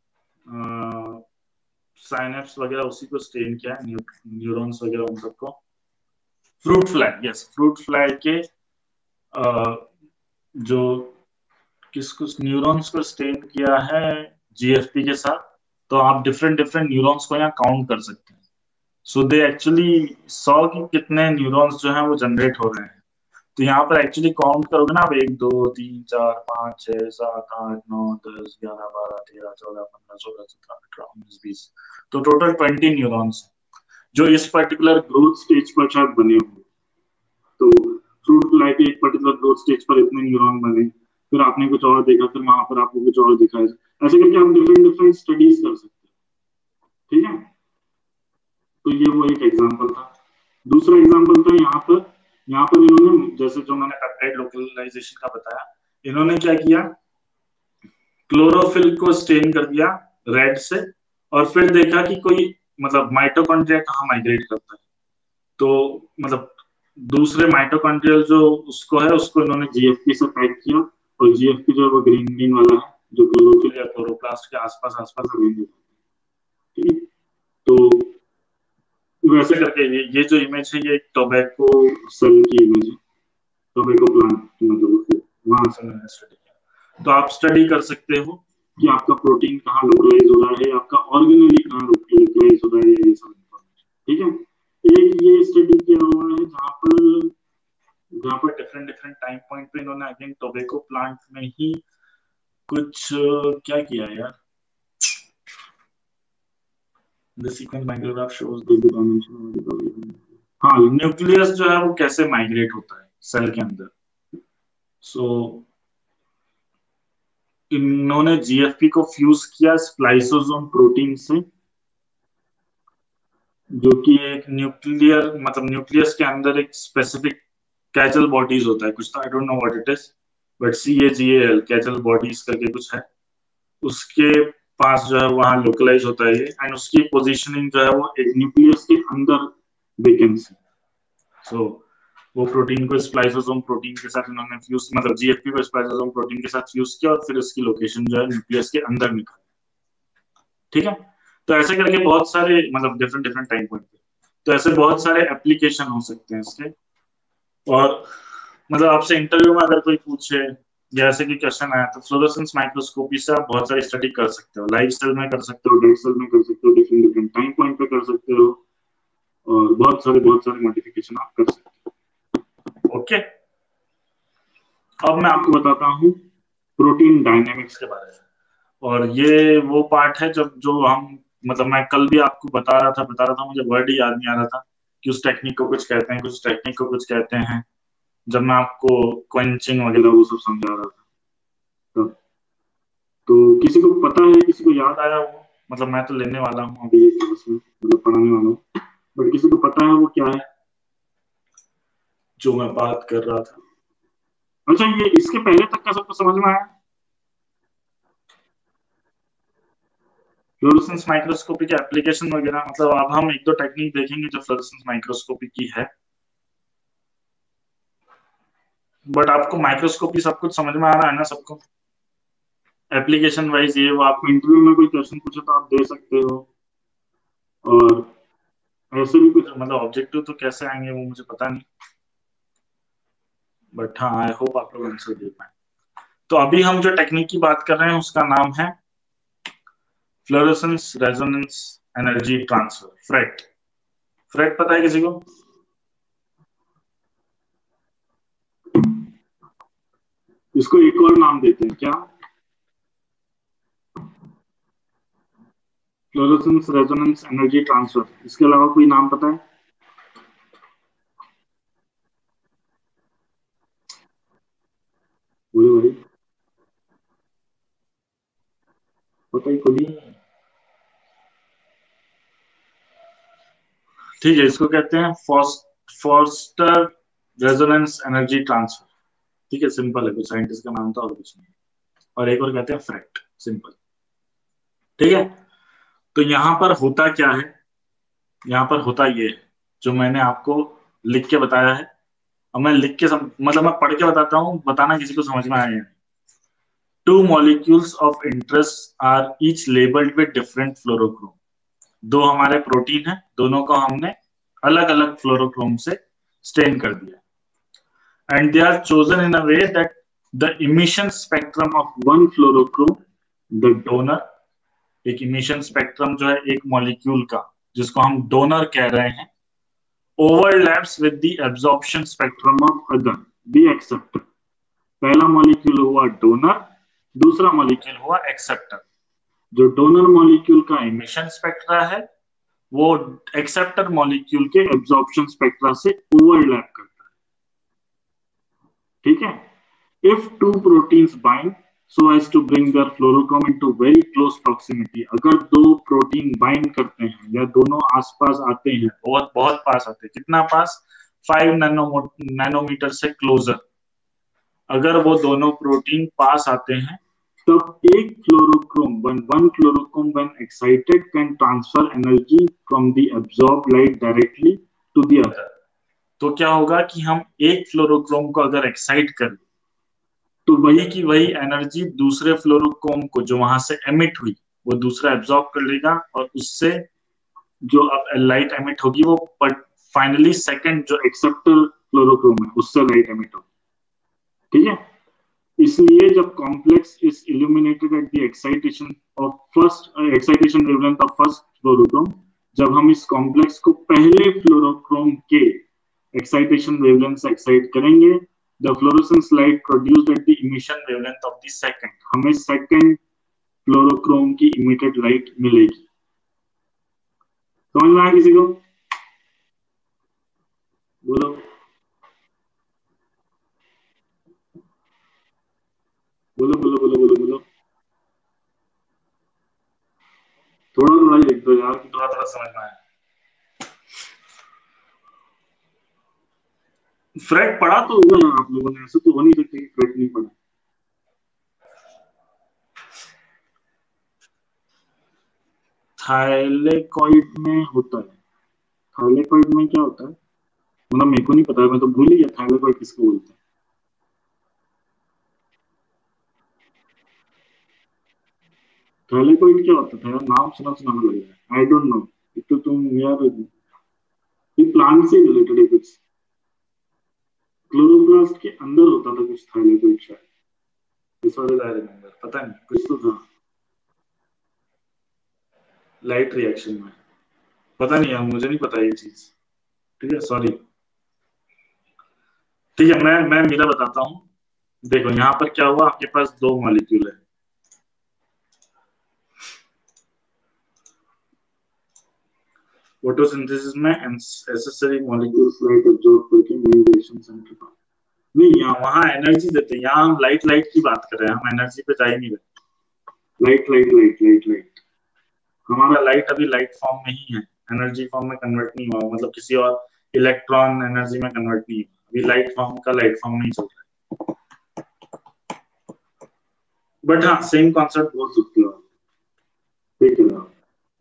साइनेप्स वगैरह उसी को स्टेन किया है, न्यूरॉन्स वगैरह उन सबको। Fruit fly, yes, fruit fly के आ, जो किस कुछ न्यूरॉन्स को स्टेन किया है जीएफपी के साथ, तो आप डिफरेंट डिफरेंट न्यूरॉन्स को यहाँ काउंट कर सकते हैं। सो दे एक्चुअली सौ कि कितने न्यूरॉन्स जो हैं वो जनरेट हो रहे हैं। तो यहाँ पर एक्चुअली काउंट करोगे ना आप, एक दो तीन चार पाँच छह सात आठ नौ दस ग्यारह बारह तेरह चौदह पंद्रह सोलह सत्रह अठारह उन्नीस बीस, तो टोटल ट्वेंटी न्यूरॉन्स जो इस पर्टिकुलर ग्रोथ स्टेज पर शायद बने होंगे। तो फ्रूट फ्लाई के एक पर्टिकुलर ग्रोथ स्टेज पर इतने न्यूरॉन बने, फिर आपने कुछ और देखा, फिर वहां पर आपको कुछ और दिखा, ऐसे करके हम डिफरेंट डिफरेंट स्टडीज कर सकते हैं। ठीक है, तो ये वो एक एग्जांपल था। दूसरा एग्जांपल था यहाँ पर, यहाँ पर इन्होंने जैसे जो मैंने पेप्टाइड लोकलाइजेशन का बताया, इन्होंने क्या किया, क्लोरोफिल को स्टेन कर दिया रेड से, और फिर देखा कि कोई मतलब माइटोकॉन्ड्रिया कहाँ माइग्रेट करता है, तो मतलब दूसरे माइटोकॉन्ड्रियल जो उसको है उसको इन्होंने जीएफपी से टैग किया, और जीएफपी जो है वो ग्रीन ग्रीन वाला है जो क्लोरोफिल या क्लोरोप्लास्ट के आसपास आसपास अरेंज होता है। ठीक, तो वैसे करके ये ये जो इमेज है ये एक टोबैको सेल की इमेज है, टोबैको प्लांट मतलब वहां से मैंने स्टडी किया। तो आप स्टडी कर सकते हो कि आपका प्रोटीन कहाँ लोकलाइज हो रहा है, आपका ऑर्गेनेली कहाँ लोकलाइज हो रहा है, ये सब इंफॉर्मेशन। ठीक है, एक ये स्टडी किया हुआ है जहाँ पर जहाँ पर डिफरेंट डिफरेंट टाइम पॉइंट पे इन्होंने अगेन टोबैको प्लांट में ही कुछ क्या किया है यार, the sequence micrograph shows the dimension, हाँ न्यूक्लियस जो है वो कैसे माइग्रेट होता है सेल के अंदर। सो so, इन्होंने जीएफपी को फ्यूज किया स्प्लाइसोसोम प्रोटीन से, जो कि एक न्यूक्लियर मतलब न्यूक्लियस के अंदर एक स्पेसिफिक कैचल बॉडीज होता है कुछ, तो I don't know what it is, but C A G A L Cajal bodies करके कुछ है, उसके पास जो है वहां लोकलाइज होता है ये, एंड उसकी पोजीशनिंग जो है वो एक न्यूक्लियस के अंदर वैकेंसी। सो वो प्रोटीन को स्प्लाइसोसोम प्रोटीन के साथ इन्होंने फ्यूज मतलब जीएफपी को स्प्लाइसोसोम प्रोटीन के साथ फ्यूज किया, और फिर उसकी लोकेशन जो है न्यूक्लियस के अंदर निकाली। ठीक है, तो ऐसे करके बहुत सारे मतलब डिफरेंट डिफरेंट टाइम पॉइंट पे, तो ऐसे बहुत सारे एप्लीकेशन हो सकते हैं इसके। और मतलब आपसे इंटरव्यू में अगर कोई पूछे जैसे कि क्वेश्चन आया, तो फ्लोरोसेंस माइक्रोस्कोपी से आप बहुत सारी स्टडी कर सकते हो, लाइव सेल में कर सकते हो, डेड सेल में कर सकते हो, डिफरेंट डिफरेंट टाइम पॉइंट पे कर सकते हो, और बहुत सारे बहुत सारे मॉडिफिकेशन आप कर सकते हो। ओके, अब मैं आपको बताता हूँ प्रोटीन डायनेमिक्स के बारे में, और ये वो पार्ट है जब जो हम मतलब मैं कल भी आपको बता रहा था बता रहा था मुझे वर्ड ही याद नहीं आ रहा था कि उस टेक्निक को कुछ कहते हैं, कुछ टेक्निक को कुछ कहते हैं, जब मैं आपको क्वेंचिंग वगैरह वो सब समझा रहा था। तो, तो किसी को पता है, किसी को याद आया वो, मतलब मैं तो लेने वाला हूँ अभी क्लास में, मतलब पढ़ाने वाला हूँ, बट किसी को पता है वो क्या है जो मैं बात कर रहा था? अच्छा, ये इसके पहले तक का सबको समझ में आया? फ्लोरोसेंस माइक्रोस्कोपी के एप्लीकेशन वगैरह, मतलब अब हम एक दो टेक्निक देखेंगे जो फ्लोरोसेंस माइक्रोस्कोपी की है, बट आपको माइक्रोस्कोपी सब कुछ समझ में आ रहा है ना सबको? एप्लीकेशन वाइज ये वो आपको इंटरव्यू में कोई क्वेश्चन पूछे तो आप दे सकते हो, और ऐसे भी कुछ मतलब ऑब्जेक्टिव तो कैसे आएंगे वो मुझे पता नहीं, बट हाँ आई होप आप लोग आंसर दे पाए। तो अभी हम जो टेक्निक की बात कर रहे हैं उसका नाम है fluorescence resonance energy transfer, FRET. FRET पता है किसी को? इसको एक और नाम देते हैं क्या? फ्लोरोसेंस रेजोनेंस एनर्जी ट्रांसफर, इसके अलावा कोई नाम पता है? बोलो भाई, पता ही खुद ही। ठीक है, इसको कहते हैं फोस्टर रेजोनेंस एनर्जी ट्रांसफर। ठीक है, सिंपल है, कुछ साइंटिस्ट का नाम था और कुछ नहीं। और एक और कहते हैं फ्रेट, सिंपल। ठीक है, तो यहां पर होता क्या है, यहां पर होता ये है जो मैंने आपको लिख के बताया है। अब मैं लिख के सम, मतलब मैं पढ़ के बताता हूँ, बताना किसी को समझ में आया। Two molecules of interest are each labelled with different fluorochrome. दो हमारे प्रोटीन है, दोनों को हमने अलग अलग फ्लोरोक्रोम से स्टेन कर दिया, and they are chosen in a way that the emission spectrum of one fluorochrome, the donor, एक इमिशन स्पेक्ट्रम जो है एक मॉलिक्यूल का जिसको हम डोनर कह रहे हैं, overlaps with the absorption spectrum of other, the acceptor. पहला मॉलिक्यूल हुआ डोनर, दूसरा मॉलिक्यूल हुआ एक्सेप्टर। जो डोनर मॉलिक्यूल का इमिशन स्पेक्ट्रा है वो एक्सेप्टर मॉलिक्यूल के एब्जॉर्प्शन स्पेक्ट्रा से ओवरलैप करता है। ठीक है, if two proteins bind so as to bring their fluorochrome into very close proximity, अगर दो प्रोटीन बाइंड करते हैं या दोनों आसपास आते हैं, बहुत बहुत पास आते हैं, कितना पास? फाइव नैनो नैनोमीटर से क्लोजर, अगर वो दोनों प्रोटीन पास आते हैं तब एक fluorochrome, one one fluorochrome when excited can transfer energy from the absorb light directly to the other. तो क्या होगा कि हम एक फ्लोरोक्रोम को अगर एक्साइट करें तो वही की वही एनर्जी दूसरे फ्लोरोक्रोम को जो वहां से एमिट हुई वो दूसरा एब्जॉर्ब कर लेगा, और उससे जो अब लाइट एमिट होगी वो फाइनली सेकंड जो एक्सेप्टर फ्लोरोक्रोम है उससे लाइट एमिट होगी। ठीक है, इसलिए जब complex is illuminated at the excitation of first excitation wavelength of first fluorochrome, जब हम इस कॉम्प्लेक्स को पहले फ्लोरोक्रोम के एक्साइटेशन वेवलेंथ से एक्साइट करेंगे, the fluorescence light produced at the emission wavelength of the second, हमें second फ्लोरोक्रोम की इमिटेड लाइट मिलेगी। समझ में आया किसी को? बोलो बोलो बोलो बोलो बोलो बोलो, थोड़ा थोड़ा ही लिख दो यार, थोड़ा थोड़ा समझ में आया। फ्रेट पढ़ा तो होगा ना आप लोगों ने, ऐसे तो हो नहीं सकता कि फ्रेट नहीं पढ़ा। थाइलेकॉइड में होता है, थाइलेकॉइड में क्या होता है मतलब मेरे को नहीं पता है, मैं तो भूल ही गया थाइलेकॉइड किसको बोलते हैं। थाइलेकॉइड क्या होता था यार, नाम सुना सुना लग रहा है, आई डोंट नो। तो तुम यार ये प्लांट से रिलेटेड है कुछ, क्लोरोप्लास्ट के अंदर होता था कुछ थाइलेकॉइड शायद, इस वाले दायरे में अंदर पता नहीं कुछ तो था, लाइट रिएक्शन में, पता नहीं यार मुझे नहीं पता ये चीज। ठीक है, सॉरी। ठीक है, मैं मैं मेरा बताता हूँ। देखो यहाँ पर क्या हुआ, आपके पास दो मॉलिक्यूल है, फोटोसिंथेसिस में नेसेसरी मॉलिक्यूल्स लाइट एब्जॉर्ब करके मेन रिएक्शन सेंटर पर नहीं, यहाँ वहां एनर्जी देते हैं, यहाँ हम लाइट लाइट की बात कर रहे हैं, हम एनर्जी पे जा ही नहीं रहे। Light light light light light हमारा लाइट अभी लाइट फॉर्म में ही है, एनर्जी फॉर्म में कन्वर्ट नहीं हुआ, मतलब किसी और इलेक्ट्रॉन एनर्जी में कन्वर्ट नहीं हुआ, अभी लाइट फॉर्म का लाइट फॉर्म नहीं चल रहा है। बट हाँ सेम कॉन्सेप्ट बोल सकते हो, ठीक है।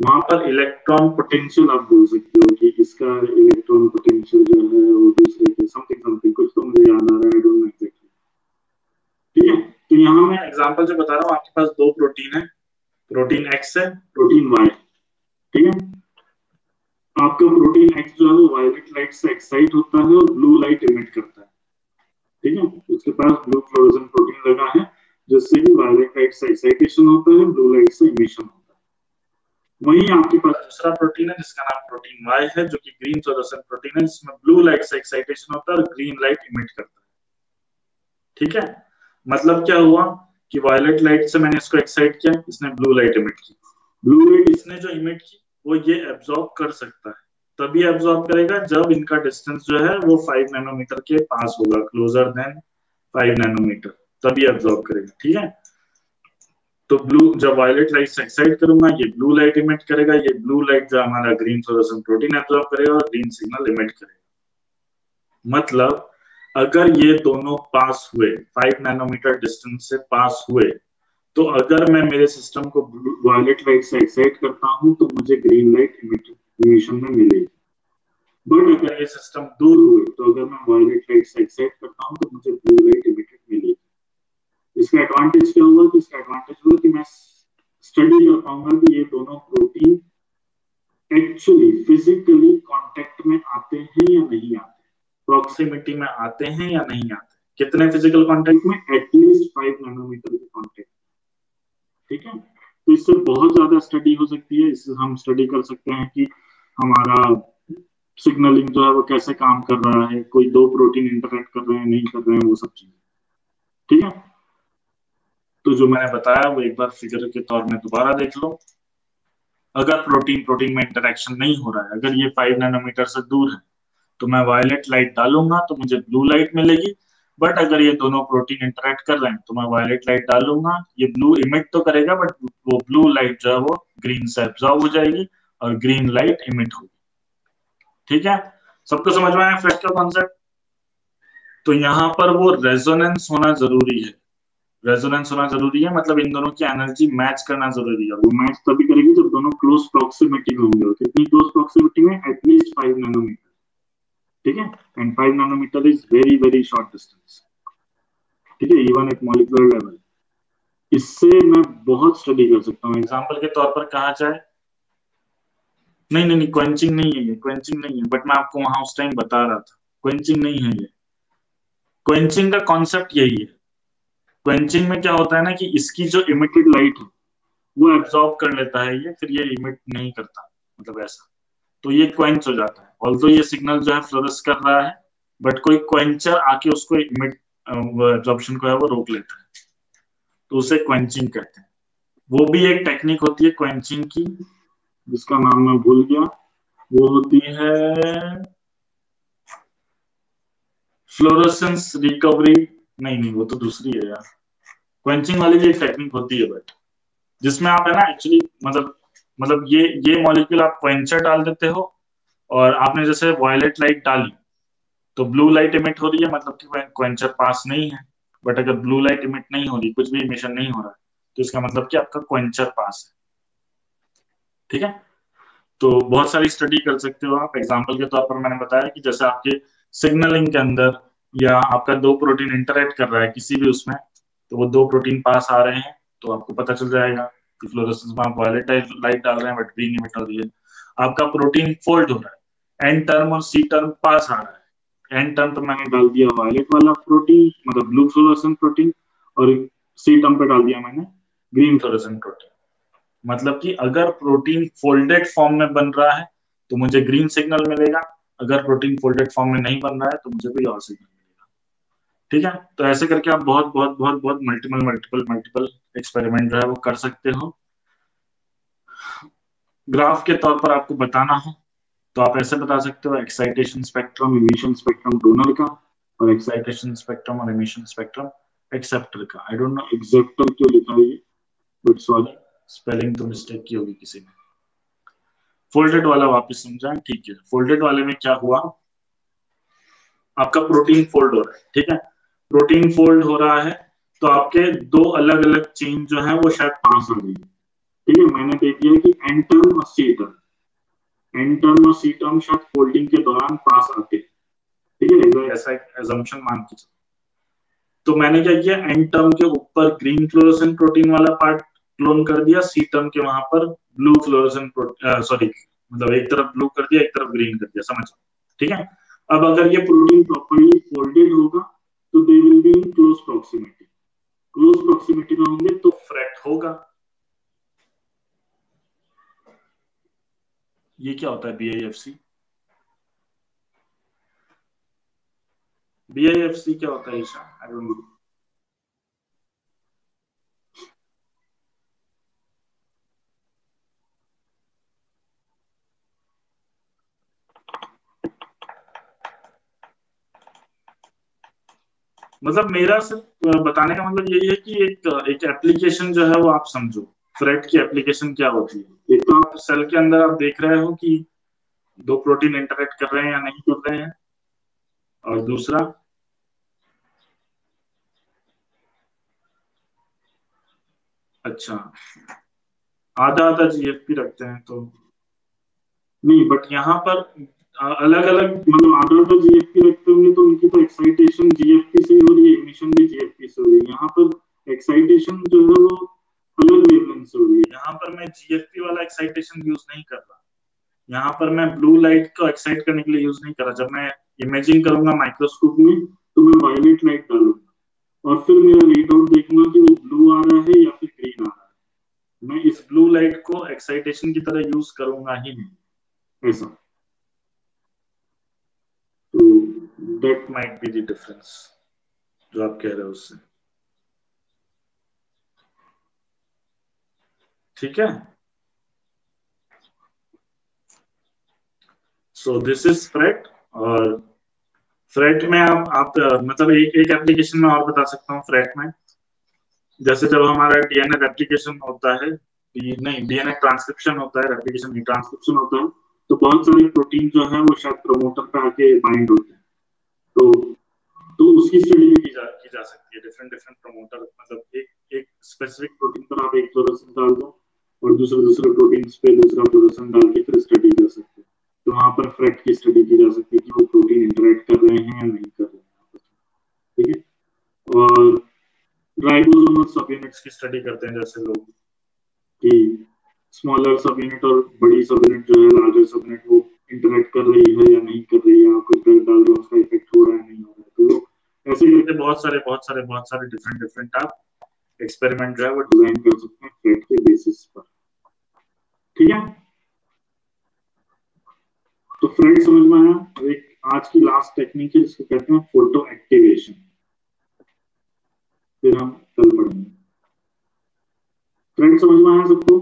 वहां पर इलेक्ट्रॉन पोटेंशियल आप बोल सकते हो कि इसका इलेक्ट्रॉन पोटेंशियल जो है वो दूसरे के समथिंग समथिंग कुछ तो मुझे याद आ रहा है, आई डोंट नो एग्जैक्टली। ठीक है, तो यहाँ मैं एग्जांपल जो बता रहा हूँ, आपके पास दो प्रोटीन है, प्रोटीन एक्स है, प्रोटीन वाई। ठीक है, आपका प्रोटीन एक्स जो है वो वायलेट लाइट से एक्साइट होता है और ब्लू लाइट इमिट करता है। ठीक है, उसके पास ब्लू फ्लोरोसेंट प्रोटीन लगा है जिससे कि वायलेट लाइट से एक्साइटेशन होता है, ब्लू लाइट से इमिशन होता है। वही आपके पास दूसरा प्रोटीन है जिसका नाम प्रोटीन वाई है, जो कि ग्रीन फ्लोरोसेंट प्रोटीन है, जिसमें ब्लू लाइट से एक्साइटेशन होता है और ग्रीन लाइट इमिट करता है। ठीक है, मतलब क्या हुआ कि वायलेट लाइट से मैंने इसको एक्साइट किया, इसने ब्लू लाइट इमिट की। ब्लू लाइट इसने जो इमिट की वो ये एब्जॉर्ब कर सकता है, तभी एब्जॉर्ब करेगा जब इनका डिस्टेंस जो है वो फाइव नैनोमीटर के पास होगा, क्लोजर देन फाइव नैनोमीटर, तभी एब्जॉर्ब करेगा। ठीक है, तो ब्लू, जब वायलेट लाइट से एक्साइट करूंगा ये ब्लू लाइट इमिट करेगा, ये ब्लू लाइट जो हमारा ग्रीन फ्लोरोसेंट प्रोटीन एब्जॉर्ब करेगा और ग्रीन सिग्नल इमिट करेगा। मतलब अगर ये दोनों पास हुए, फाइव नैनोमीटर डिस्टेंस से पास हुए, तो अगर मैं मेरे सिस्टम को वायलेट लाइट से एक्साइट करता हूं तो मुझे ग्रीन लाइट इमिशन में मिलेगी। बट अगर ये सिस्टम दूर हुए तो अगर मैं वायलेट लाइट से एक्साइट करता हूं तो मुझे ब्लू लाइट इमिटेड मिलेगी। इसका एडवांटेज क्या हुआ कि इसका एडवांटेज हुआ कि मैं स्टडी कर पाऊंगा कि ये दोनों प्रोटीन एक्चुअली फिजिकली कांटेक्ट में आते हैं या नहीं आते, प्रॉक्सिमिटी में आते हैं या नहीं आते। कितने फिजिकल कांटेक्ट में? एटलीस्ट फाइव नैनोमीटर के कांटेक्ट। ठीक है, तो इससे बहुत ज्यादा स्टडी हो सकती है। इससे हम स्टडी कर सकते हैं कि हमारा सिग्नलिंग जो है वो कैसे काम कर रहा है, कोई दो प्रोटीन इंटरैक्ट कर रहे हैं नहीं कर रहे हैं, वो सब चीजें। ठीक है, तो जो मैंने बताया वो एक बार फिगर के तौर में दोबारा देख लो। अगर प्रोटीन प्रोटीन में इंटरेक्शन नहीं हो रहा है, अगर ये फाइव नैनोमीटर से दूर है, तो मैं वायलेट लाइट डालूंगा तो मुझे ब्लू लाइट मिलेगी। बट अगर ये दोनों प्रोटीन इंटरेक्ट कर रहे हैं तो मैं वायलेट लाइट डालूंगा, ये ब्लू इमिट तो करेगा बट वो ब्लू लाइट जो है वो ग्रीन से एब्जॉर्ब हो जाएगी और ग्रीन लाइट इमिट होगी। ठीक है, सबको समझ में आया फ्लैट का कॉन्सेप्ट? तो यहाँ पर वो रेजोनेंस होना जरूरी है, रेजोनेंस होना जरूरी है, मतलब इन दोनों की एनर्जी मैच करना जरूरी है। वो मैच तभी करेगी जब दोनों क्लोज प्रॉक्सिमिटी में होंगे। कितनी क्लोज प्रॉक्सिमिटी में? At least five nanometre. ठीक है, and five nanometre is very very short distance. ठीक है, इवन एट मॉलिक्यूलर लेवल। इससे मैं बहुत स्टडी कर सकता हूँ। एग्जांपल के तौर पर कहा जाए, नहीं नहीं नहीं क्वेंचिंग नहीं है ये, क्वेंचिंग नहीं है, बट मैं आपको वहां उस टाइम बता रहा था क्वेंचिंग नहीं है ये। क्वेंचिंग का कॉन्सेप्ट यही है। क्वेंचिंग में क्या होता है ना कि इसकी जो इमिटेड लाइट है वो एब्जॉर्ब कर लेता है ये, फिर ये इमिट नहीं करता, मतलब ऐसा, तो ये क्वेंच हो जाता है। ऑल्दो ये सिग्नल जो है फ्लोरेस कर रहा है, बट कोई क्वेंचर आके उसको इमिट एब्जॉर्प्शन को है वो रोक लेता है, तो उसे क्वेंचिंग कहते हैं। वो भी एक टेक्निक होती है क्वेंचिंग की, जिसका नाम मैं भूल गया, वो होती है फ्लोरोसेंस रिकवरी, नहीं नहीं वो तो दूसरी है यार। क्वेंचिंग वाली भी एक टेक्निक होती है बट जिसमें आप है ना एक्चुअली मतलब मतलब ये ये मॉलिक्यूल आप क्वेंचर डाल देते हो और आपने जैसे वायलेट लाइट डाली तो ब्लू लाइट इमिट हो रही है, मतलब कि क्वेंचर पास नहीं है। बट अगर ब्लू लाइट इमिट नहीं हो रही, कुछ भी इमिशन नहीं हो रहा है, तो इसका मतलब कि आपका क्वेंचर पास है। ठीक है, तो बहुत सारी स्टडी कर सकते हो आप। एग्जांपल के तौर पर मैंने बताया कि जैसे आपके सिग्नलिंग के अंदर या आपका दो प्रोटीन इंटरेक्ट कर रहा है किसी भी उसमें, तो वो दो प्रोटीन पास आ रहे हैं तो आपको पता चल जाएगा कि फ्लोरोसेंस में आप वायलेट लाइट डाल रहे हैं बट ग्रीन इमिट हो रही है। आपका प्रोटीन फोल्ड हो रहा है, एन टर्म और सी टर्म पास आ रहा है। एन टर्म पे मैंने डाल दिया वायलेट वाला प्रोटीन, मतलब ब्लू फ्लोरोसेंट प्रोटीन, और सी टर्म पे डाल दिया मैंने ग्रीन फ्लोरोसेंट प्रोटीन। मतलब कि अगर प्रोटीन फोल्डेड फॉर्म में बन रहा है तो मुझे ग्रीन सिग्नल मिलेगा, अगर प्रोटीन फोल्डेड फॉर्म में नहीं बन रहा है तो मुझे कोई और सिग्नल मिलेगा। ठीक है, तो ऐसे करके आप बहुत बहुत बहुत बहुत मल्टीपल मल्टीपल मल्टीपल एक्सपेरिमेंट जो है वो कर सकते हो। ग्राफ के तौर पर आपको बताना हो तो आप ऐसे बता सकते हो excitation spectrum, emission spectrum donor का, और एक्साइटेशन स्पेक्ट्रम और इमिशन स्पेक्ट्रम एक्सेप्टर का। आई डोंट नो एक्सेप्टर क्यों लिखा है ये, बट सॉरी स्पेलिंग तो मिस्टेक की होगी किसी ने। फोल्डेड वाला वापस समझाएं, ठीक है। फोल्डेड वाले में क्या हुआ, आपका प्रोटीन फोल्ड हो रहा है। ठीक है, प्रोटीन फोल्ड हो रहा है तो आपके दो अलग अलग चेन जो है वो शायद पास आ गई। ठीक है, मैंने दे दिया कि एन टर्म और सी टर्म, एन टर्म और सी टर्म शायद फोल्डिंग के दौरान पास आते, ठीक है, ऐसा एक एजम्पशन मान के चलो। तो मैंने क्या किया, एन टर्म के ऊपर ग्रीन फ्लोरोसेंट प्रोटीन वाला पार्ट क्लोन कर दिया, सी टर्म के वहां पर ब्लू फ्लोरोसेंट सॉरी मतलब एक तरफ ब्लू कर दिया एक तरफ ग्रीन कर दिया, समझ, ठीक है। अब अगर ये प्रोटीन प्रॉपर्ली फोल्डेड होगा तो they will be in close proximity, close proximity में होंगे तो फ्रेट होगा। ये क्या होता है B I F C? B I F C क्या होता है ईशा? आई डोंट नो। मतलब मेरा सिर्फ बताने का मतलब यही है कि एक एक एप्लीकेशन जो है वो आप समझो, फ्रेट की एप्लीकेशन क्या होती है। एक तो आप सेल के अंदर आप देख रहे हो कि दो प्रोटीन इंटरेक्ट कर रहे हैं या नहीं कर रहे हैं, और दूसरा अच्छा आधा आधा जीएफपी रखते हैं तो नहीं, बट यहाँ पर अलग अलग मतलब आधा आधा जीएफपी रखते होंगे तो उनकी तो एक्साइटेशन जीएफपी से हो रही है, इमिशन भी जीएफपी से हो रही है। यहाँ पर एक्साइटेशन जो है वो अलग वेवलेंथ से हो रही है। यहाँ पर मैं जीएफपी वाला एक्साइटेशन यूज नहीं कर रहा, यहाँ पर मैं ब्लू लाइट को एक्साइट करने के लिए यूज नहीं कर रहा। जब मैं इमेजिंग करूंगा माइक्रोस्कोप में तो मैं वायलेट लाइट डालूंगा और फिर मेरा रीड आउट देखूंगा कि वो ब्लू आ रहा है या फिर ग्रीन आ रहा है। मैं इस ब्लू लाइट को एक्साइटेशन की तरह यूज करूंगा ही नहीं, ऐसा। तो that might be the difference जो आप कह रहे हो उससे, ठीक है। So this is FRET. और फ्रेट में आप, आप मतलब एक एक एप्लीकेशन में और बता सकता हूँ फ्रेट में, जैसे जब हमारा डीएनए रेप्लिकेशन होता है, नहीं डीएनए ट्रांसक्रिप्शन होता है, रेप्लिकेशन नहीं ट्रांसक्रिप्शन होता है, तो बहुत सारे प्रोटीन जो है वो शायद प्रमोटर पे आके बाइंड होते हैं। तो तो उसकी स्टडी भी की जा की जा सकती है, डिफरेंट डिफरेंट प्रमोटर, मतलब एक एक स्पेसिफिक प्रोटीन पर आप एक फ्लोरोसेंट डाल दो और दूसरे दूसरे प्रोटीन्स पे दूसरा फ्लोरोसेंट डाल के फिर स्टडी कर सकते हैं। तो वहां पर फ्रेट की स्टडी की जा सकती है कि वो प्रोटीन इंटरेक्ट कर रहे हैं या नहीं कर रहे हैं, ठीक है। और राइबोसोमल सब यूनिट्स की स्टडी करते हैं जैसे लोग कि स्मॉलर सब यूनिट और बड़ी सब यूनिट जो है लार्जर सब यूनिट वो इंटरेक्ट कर रही है या नहीं कर रही है, कुछ ड्रग डाल रहे हैं उसका इफेक्ट हो रहा है नहीं हो रहा है। तो लोग ऐसे करके बहुत सारे बहुत सारे बहुत सारे डिफरेंट डिफरेंट आप एक्सपेरिमेंट जो है वो डिजाइन कर सकते हैं फ्रेट के बेसिस पर, ठीक है। तो फ्रेट समझ में आया। एक आज की लास्ट टेक्निक है जिसको कहते हैं फोटो एक्टिवेशन, फिर हम कल पढ़ेंगे। फ्रेट समझ में आया सबको?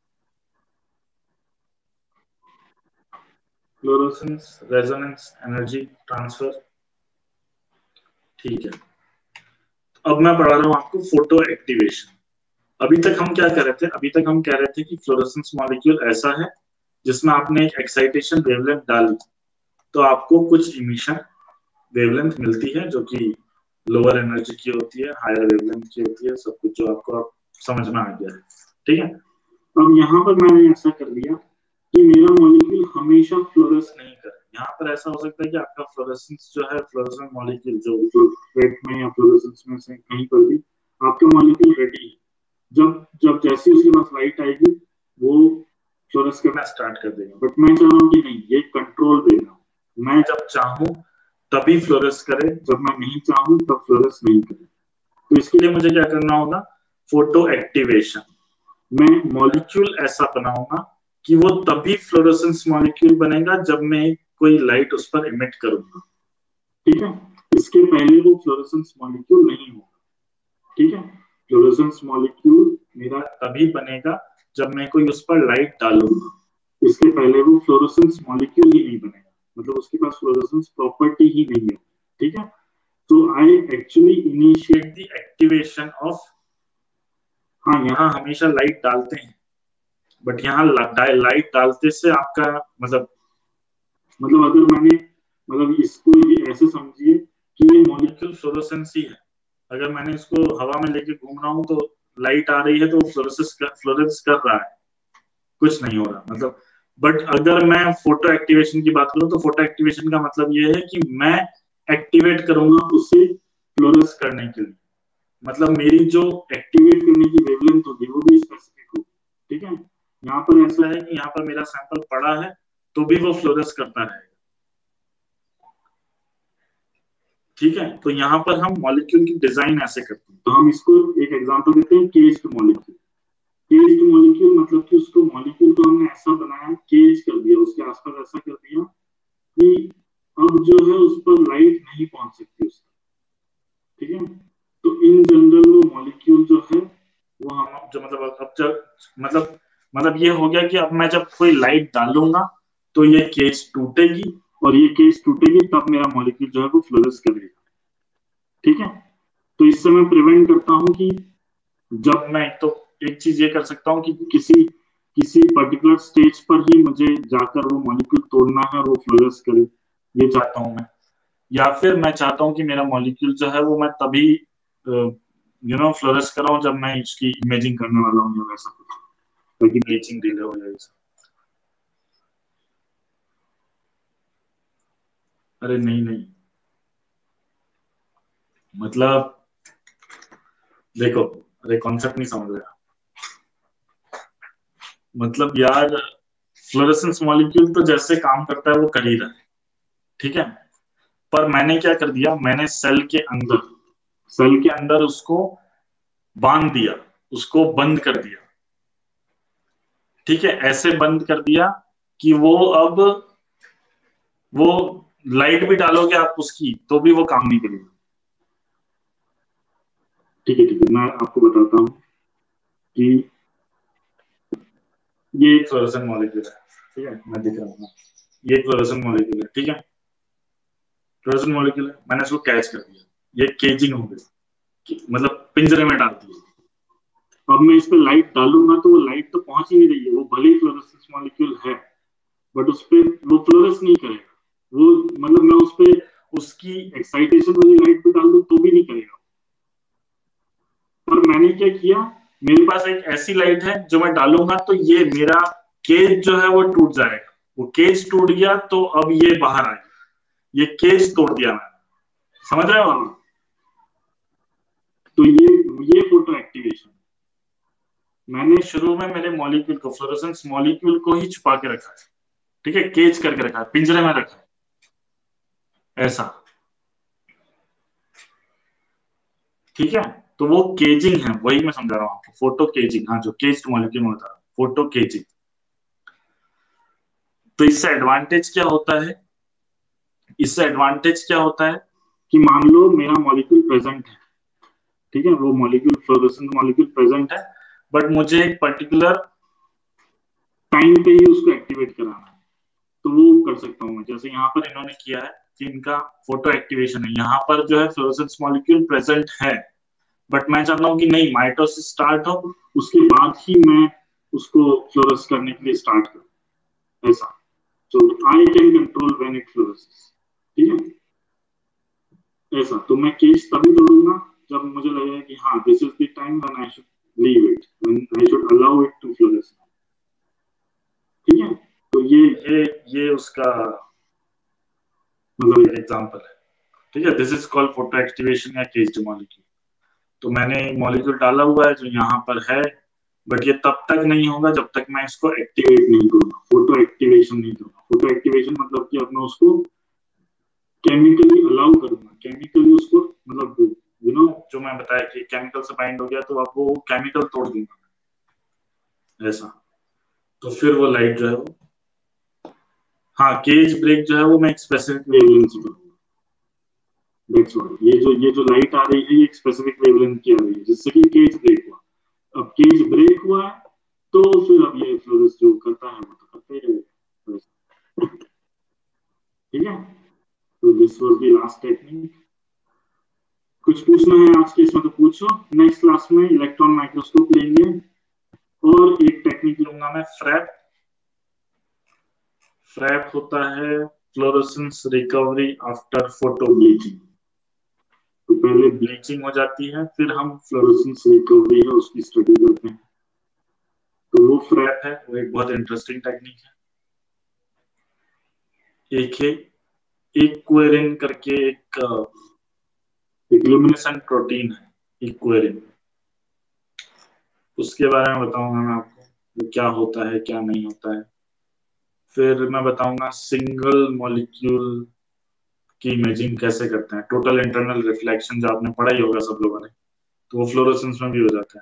फ्लोरोसेंस, रेजोनेंस, एनर्जी ट्रांसफर, ठीक है। अब मैं पढ़ा रहा हूं आपको फोटो एक्टिवेशन। अभी तक हम क्या कर रहे थे, अभी तक हम कह रहे थे कि फ्लोरोसेंस मॉलिक्यूल ऐसा है जिसमें आपने एक एक्साइटेशन वेवलेंथ डाली तो आपको कुछ इमिशन वेवलेंथ मिलती है जो कि लोअर एनर्जी की होती है, हायर वेवलेंथ की होती है, सब कुछ जो आपको आप समझ में आ गया है, ठीक है। अब यहाँ पर मैंने ऐसा कर लिया कि मेरा मॉलिक्यूल हमेशा फ्लोरेस नहीं करे। यहाँ पर ऐसा हो सकता है कि आपका फ्लोरेसेंस जो है, फ्लोरेसेंट मॉलिक्यूल जो फ्रेट में या फ्लोरेसेंस में से कहीं पर भी आपका मॉलिक्यूल रेडी है, जब जब जैसे उसके पास लाइट आएगी वो फ्लोरेस करना स्टार्ट कर देगा। बट मैं चाह रहा हूँ कि नहीं, ये कंट्रोल देगा, मैं जब चाहूँ तभी फ्लोरेस करे, जब मैं नहीं चाहूँ तब फ्लोरेस नहीं करे। तो इसके लिए मुझे क्या करना होगा, फोटो एक्टिवेशन। मैं मॉलिक्यूल ऐसा बनाऊंगा कि वो तभी फ्लोरोसेंस मॉलिक्यूल बनेगा जब मैं कोई लाइट उस पर इमिट करूंगा, ठीक है। इसके पहले वो फ्लोरोसेंस मॉलिक्यूल नहीं होगा, ठीक है। फ्लोरोसेंस मॉलिक्यूल मेरा तभी बनेगा जब मैं कोई उस पर लाइट डालूंगा, इसके पहले वो फ्लोरोसेंस मॉलिक्यूल ही नहीं बनेगा, मतलब उसके पास फ्लोरोसेंस प्रॉपर्टी ही नहीं है, ठीक है। तो I actually initiate the activation of, हाँ यहाँ हमेशा लाइट डालते हैं बट यहाँ लाइट डालते से आपका मतलब मतलब अगर मैंने मतलब इसको ऐसे समझिए कि ये मॉलिक्यूल फ्लोरोसेंस ही है। अगर मैंने इसको हवा में लेके घूम रहा हूँ तो लाइट आ रही है तो फ्लोरोसेंस फ्लोरेंस कर रहा है, कुछ नहीं हो रहा मतलब। बट अगर मैं फोटो एक्टिवेशन की बात करूं तो फोटो एक्टिवेशन का मतलब ये है कि मैं एक्टिवेट करूंगा उसे फ्लोरेस करने के लिए, मतलब मेरी जो एक्टिवेट करने की वेवलेंथ होगी वो भी स्पेसिफिक होगी, ठीक है। यहाँ पर ऐसा है कि यहाँ पर मेरा सैंपल पड़ा है तो भी वो फ्लोरेस करता रहेगा, ठीक है। तो यहाँ पर हम मॉलिक्यूल की डिजाइन ऐसे करते हैं, तो हम इसको एक एग्जांपल देते हैं केज्ड मॉलिक्यूल। केज्ड मॉलिक्यूल मतलब कि उसको मॉलिक्यूल को हमने ऐसा बनाया, केज कर दिया, उसके आसपास ऐसा कर दिया कि अब जो है उस पर लाइट नहीं पहुंच सकती उसका, ठीक है। तो इन जनरल वो मॉलिक्यूल जो है वो हम जो मतलब अब जब मतलब मतलब ये हो गया कि अब मैं जब कोई लाइट डालूंगा तो ये केज टूटेगी, और ये केज टूटेगी तब मेरा मॉलिक्यूल जो है वो फ्लोरेस करेगा, ठीक है। तो इससे मैं प्रिवेंट करता हूं कि जब मैं तो एक चीज ये कर सकता हूं कि किसी किसी पर्टिकुलर स्टेज पर ही मुझे जाकर वो मॉलिक्यूल तोड़ना है और वो फ्लोरेस करे, ये चाहता हूं मैं। या फिर मैं चाहता हूं कि मेरा मॉलिक्यूल जो है वो मैं तभी यू नो फ्लोरेस कर रहा हूं जब मैं इसकी इमेजिंग करने वाला हूं या वैसा कुछ, ताकि ब्लीचिंग डिले हो जाए। अरे नहीं नहीं मतलब देखो, अरे कॉन्सेप्ट नहीं समझ रहा। मतलब यार फ्लोरेसेंस मॉलिक्यूल तो जैसे काम करता है वो कर ही रहा है, ठीक है। पर मैंने क्या कर दिया, मैंने सेल के अंदर सेल के अंदर उसको बांध दिया, उसको बंद कर दिया, ठीक है। ऐसे बंद कर दिया कि वो अब वो लाइट भी डालोगे आप उसकी तो भी वो काम नहीं करेगा, ठीक है ठीक है। मैं आपको बताता हूँ कि ये एक फ्लोरेसेंट मॉलिक्यूल है, ठीक है। मैं दिख रहा हूँ, ये फ्लोरेसेंट मॉलिक्यूल है, ठीक है। फ्लोरेसेंट मॉलिक्यूल है, मैंने इसको कैच कर दिया, ये केजिंग हो गई, मतलब पिंजरे में डाल दिया। अब मैं इस पे लाइट डालूंगा तो वो लाइट तो पहुंच ही नहीं रही है, वो भले ही फ्लोरेसेंस मॉलिक्यूल है बट उस पे वो फ्लोरेस नहीं करेगा, वो मतलब मैं उस पे उसकी एक्साइटेशन वाली लाइट पे डाल दूं तो भी नहीं करेगा। पर मैंने क्या किया, मेरे पास एक ऐसी लाइट है जो मैं डालूंगा तो ये मेरा केज जो है वो टूट जाएगा, वो केज टूट गया तो अब ये बाहर आ गया, ये केज तोड़ दिया मैंने, समझ रहे हो। तो ये ये फोटो एक्टिवेशन, मैंने शुरू में मेरे मॉलिक्यूल को फ्लोरेसेंस मॉलिक्यूल को ही छुपा के रखा है, ठीक है, केज करके रखा है, पिंजरे में रखा है ऐसा, ठीक है। तो वो केजिंग है, वही मैं समझा रहा हूं आपको, फोटो केजिंग, हाँ जो केज्ड मॉलिक्यूल में होता है फोटो केजिंग। तो इससे एडवांटेज क्या होता है, इससे एडवांटेज क्या होता है कि मान लो मेरा मॉलिक्यूल प्रेजेंट है, ठीक है, वो मॉलिक्यूल फ्लोरेसेंट मॉलिक्यूल प्रेजेंट है बट मुझे एक पर्टिकुलर टाइम पे ही उसको एक्टिवेट कराना है, तो वो कर सकता हूँ मैं। जैसे यहाँ पर इन्होंने किया है कि इनका फोटो एक्टिवेशन है, यहाँ पर जो है फ्लोरेसेंस मॉलिक्यूल प्रेजेंट है बट मैं चाहता हूँ कि नहीं माइटोसिस स्टार्ट हो उसके बाद ही मैं उसको फ्लोरेस करने के लिए स्टार्ट करूँ, ऐसा। So I can control when it fluoresces, ठीक है, ऐसा। तो मैं केस तभी तोड़ूंगा जब मुझे लगेगा कि हाँ this is the time when I should leave it, when I should allow it to fluoresce, ठीक है। तो ये ये ये उसका मतलब एक एग्जांपल है, ठीक है। This is called photo activation या केज्ड मॉलिक्यूल। तो मैंने मॉलिक्यूल डाला हुआ है जो यहाँ पर है बट ये तब तक नहीं होगा जब तक मैं इसको एक्टिवेट नहीं करूंगा, फोटो एक्टिवेशन नहीं करूंगा। फोटो एक्टिवेशन मतलब कि अब मैं उसको केमिकली अलाउ करूंगा, केमिकली उसको मतलब यू नो जो मैं बताया कि केमिकल से बाइंड हो गया तो अब वो केमिकल तोड़ दूंगा ऐसा, तो फिर वो लाइट जो है वो, हाँ केज ब्रेक जो है वो मैं एक स्पेसिफिक वेवलेंथ से करूंगा, दैट्स व्हाट। ये जो ये जो लाइट आ रही है ये एक स्पेसिफिक वेवलेंथ की आ रही है जिससे कि केज ब्रेक हुआ। अब केज ब्रेक हुआ है तो फिर अब ये फ्लोरेस जो करता है वो तो करता ही रहेगा, ठीक है। तो this was the last technique. कुछ पूछना है आज के इसमें तो पूछो, नेक्स्ट क्लास में इलेक्ट्रॉन माइक्रोस्कोप लेंगे और एक टेक्निक लूंगा मैं फ्रैप। फ्रैप होता है fluorescence recovery after photo bleaching. तो पहले ब्लीचिंग हो जाती है फिर हम फ्लोरोसेंस रिकवरी है उसकी स्टडी करते हैं। तो वो फ्रैप है, वो एक बहुत इंटरेस्टिंग टेक्निक है। एक है इक्वेरिन करके एक ल्यूमिनेसेंट प्रोटीन है, इक्वेरिन, उसके बारे में बताऊंगा मैं आपको, वो क्या होता है क्या नहीं होता है। फिर मैं बताऊंगा सिंगल मॉलिक्यूल की इमेजिंग कैसे करते हैं, टोटल इंटरनल रिफ्लेक्शन जो आपने पढ़ा ही होगा सब लोगों ने, तो वो फ्लोरोसेंस में भी हो जाता है।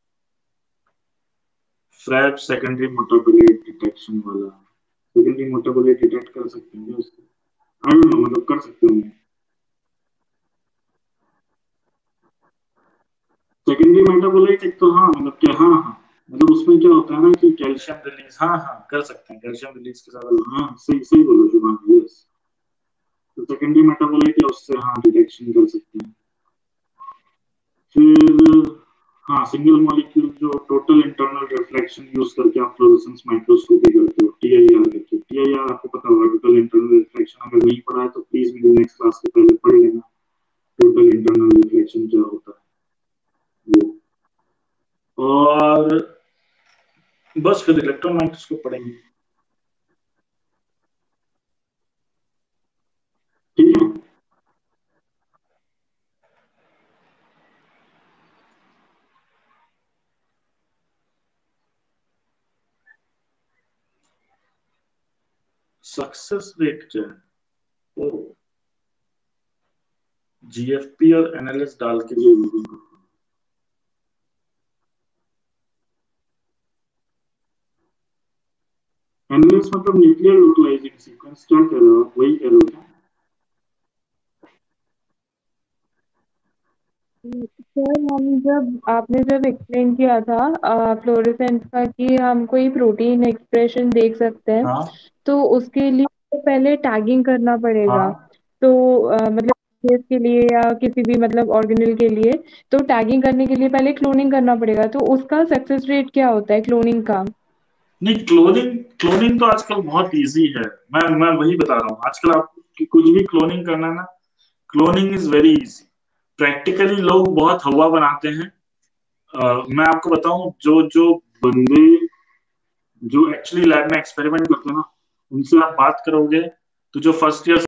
फ्रैप सेकेंडरी मेटाबोलाइट डिटेक्शन वाला, सेकेंडरी मेटाबोलाइट डिटेक्ट कर सकते हैं उसको, आई डोंट नो, मतलब कर सकते होंगे। सेकेंडरी मेटाबोलाइट एक तो हाँ मतलब क्या, हाँ हाँ मतलब उसमें क्या होता है ना कि कैल्शियम रिलीज, हाँ हाँ कर सकते हैं कैल्शियम रिलीज के साथ, हाँ सही सही बोलो जुबान, यस। तो सेकेंडरी मेटाबोलाइट या उससे हाँ डिटेक्शन कर सकते हैं। फिर हाँ सिंगल मॉलिक्यूल जो टोटल इंटरनल रिफ्लेक्शन यूज करके आप फ्लोरोसेंस माइक्रोस्कोपी करते हो, टीआईआर करके। टीआईआर आपको पता होगा, टोटल इंटरनल रिफ्लेक्शन, अगर नहीं पढ़ा है तो प्लीज मेरी नेक्स्ट क्लास के पहले पढ़ लेना, टोटल इंटरनल रिफ्लेक्शन क्या होता है वो। और बस फिर इलेक्ट्रॉन माइक्रोस्कोप पढ़ेंगे, ठीक है। सक्सेस रेट क्या है? ओ जीएफपी और एनएलएस डाल के जो एनएलएस मतलब न्यूक्लियर लोकलाइजिंग सीक्वेंस, क्या कह रहे हो आप, वही कह रहे हो क्या? सर हम जब आपने जब एक्सप्लेन किया था फ्लोरेसेंस का कि हम कोई प्रोटीन एक्सप्रेशन देख सकते हैं, हाँ तो उसके लिए तो पहले टैगिंग करना पड़ेगा। हाँ तो अ, मतलब केस के लिए या किसी भी मतलब ऑर्गेनल के लिए, तो टैगिंग करने के लिए पहले क्लोनिंग करना पड़ेगा। तो उसका सक्सेस रेट क्या होता है क्लोनिंग का? नहीं, क्लोनिंग क्लोनिंग तो आजकल बहुत इजी है, मैं मैं वही बता रहा हूँ, आजकल आप कि कुछ भी क्लोनिंग करना ना, cloning is very easy. Practically लोग बहुत हवा बनाते हैं। अ, मैं आपको बताऊं, जो जो बंदे जो एक्चुअली लैब में एक्सपेरिमेंट करते हैं ना, उनसे आप बात करोगे तो जो फर्स्ट ईयर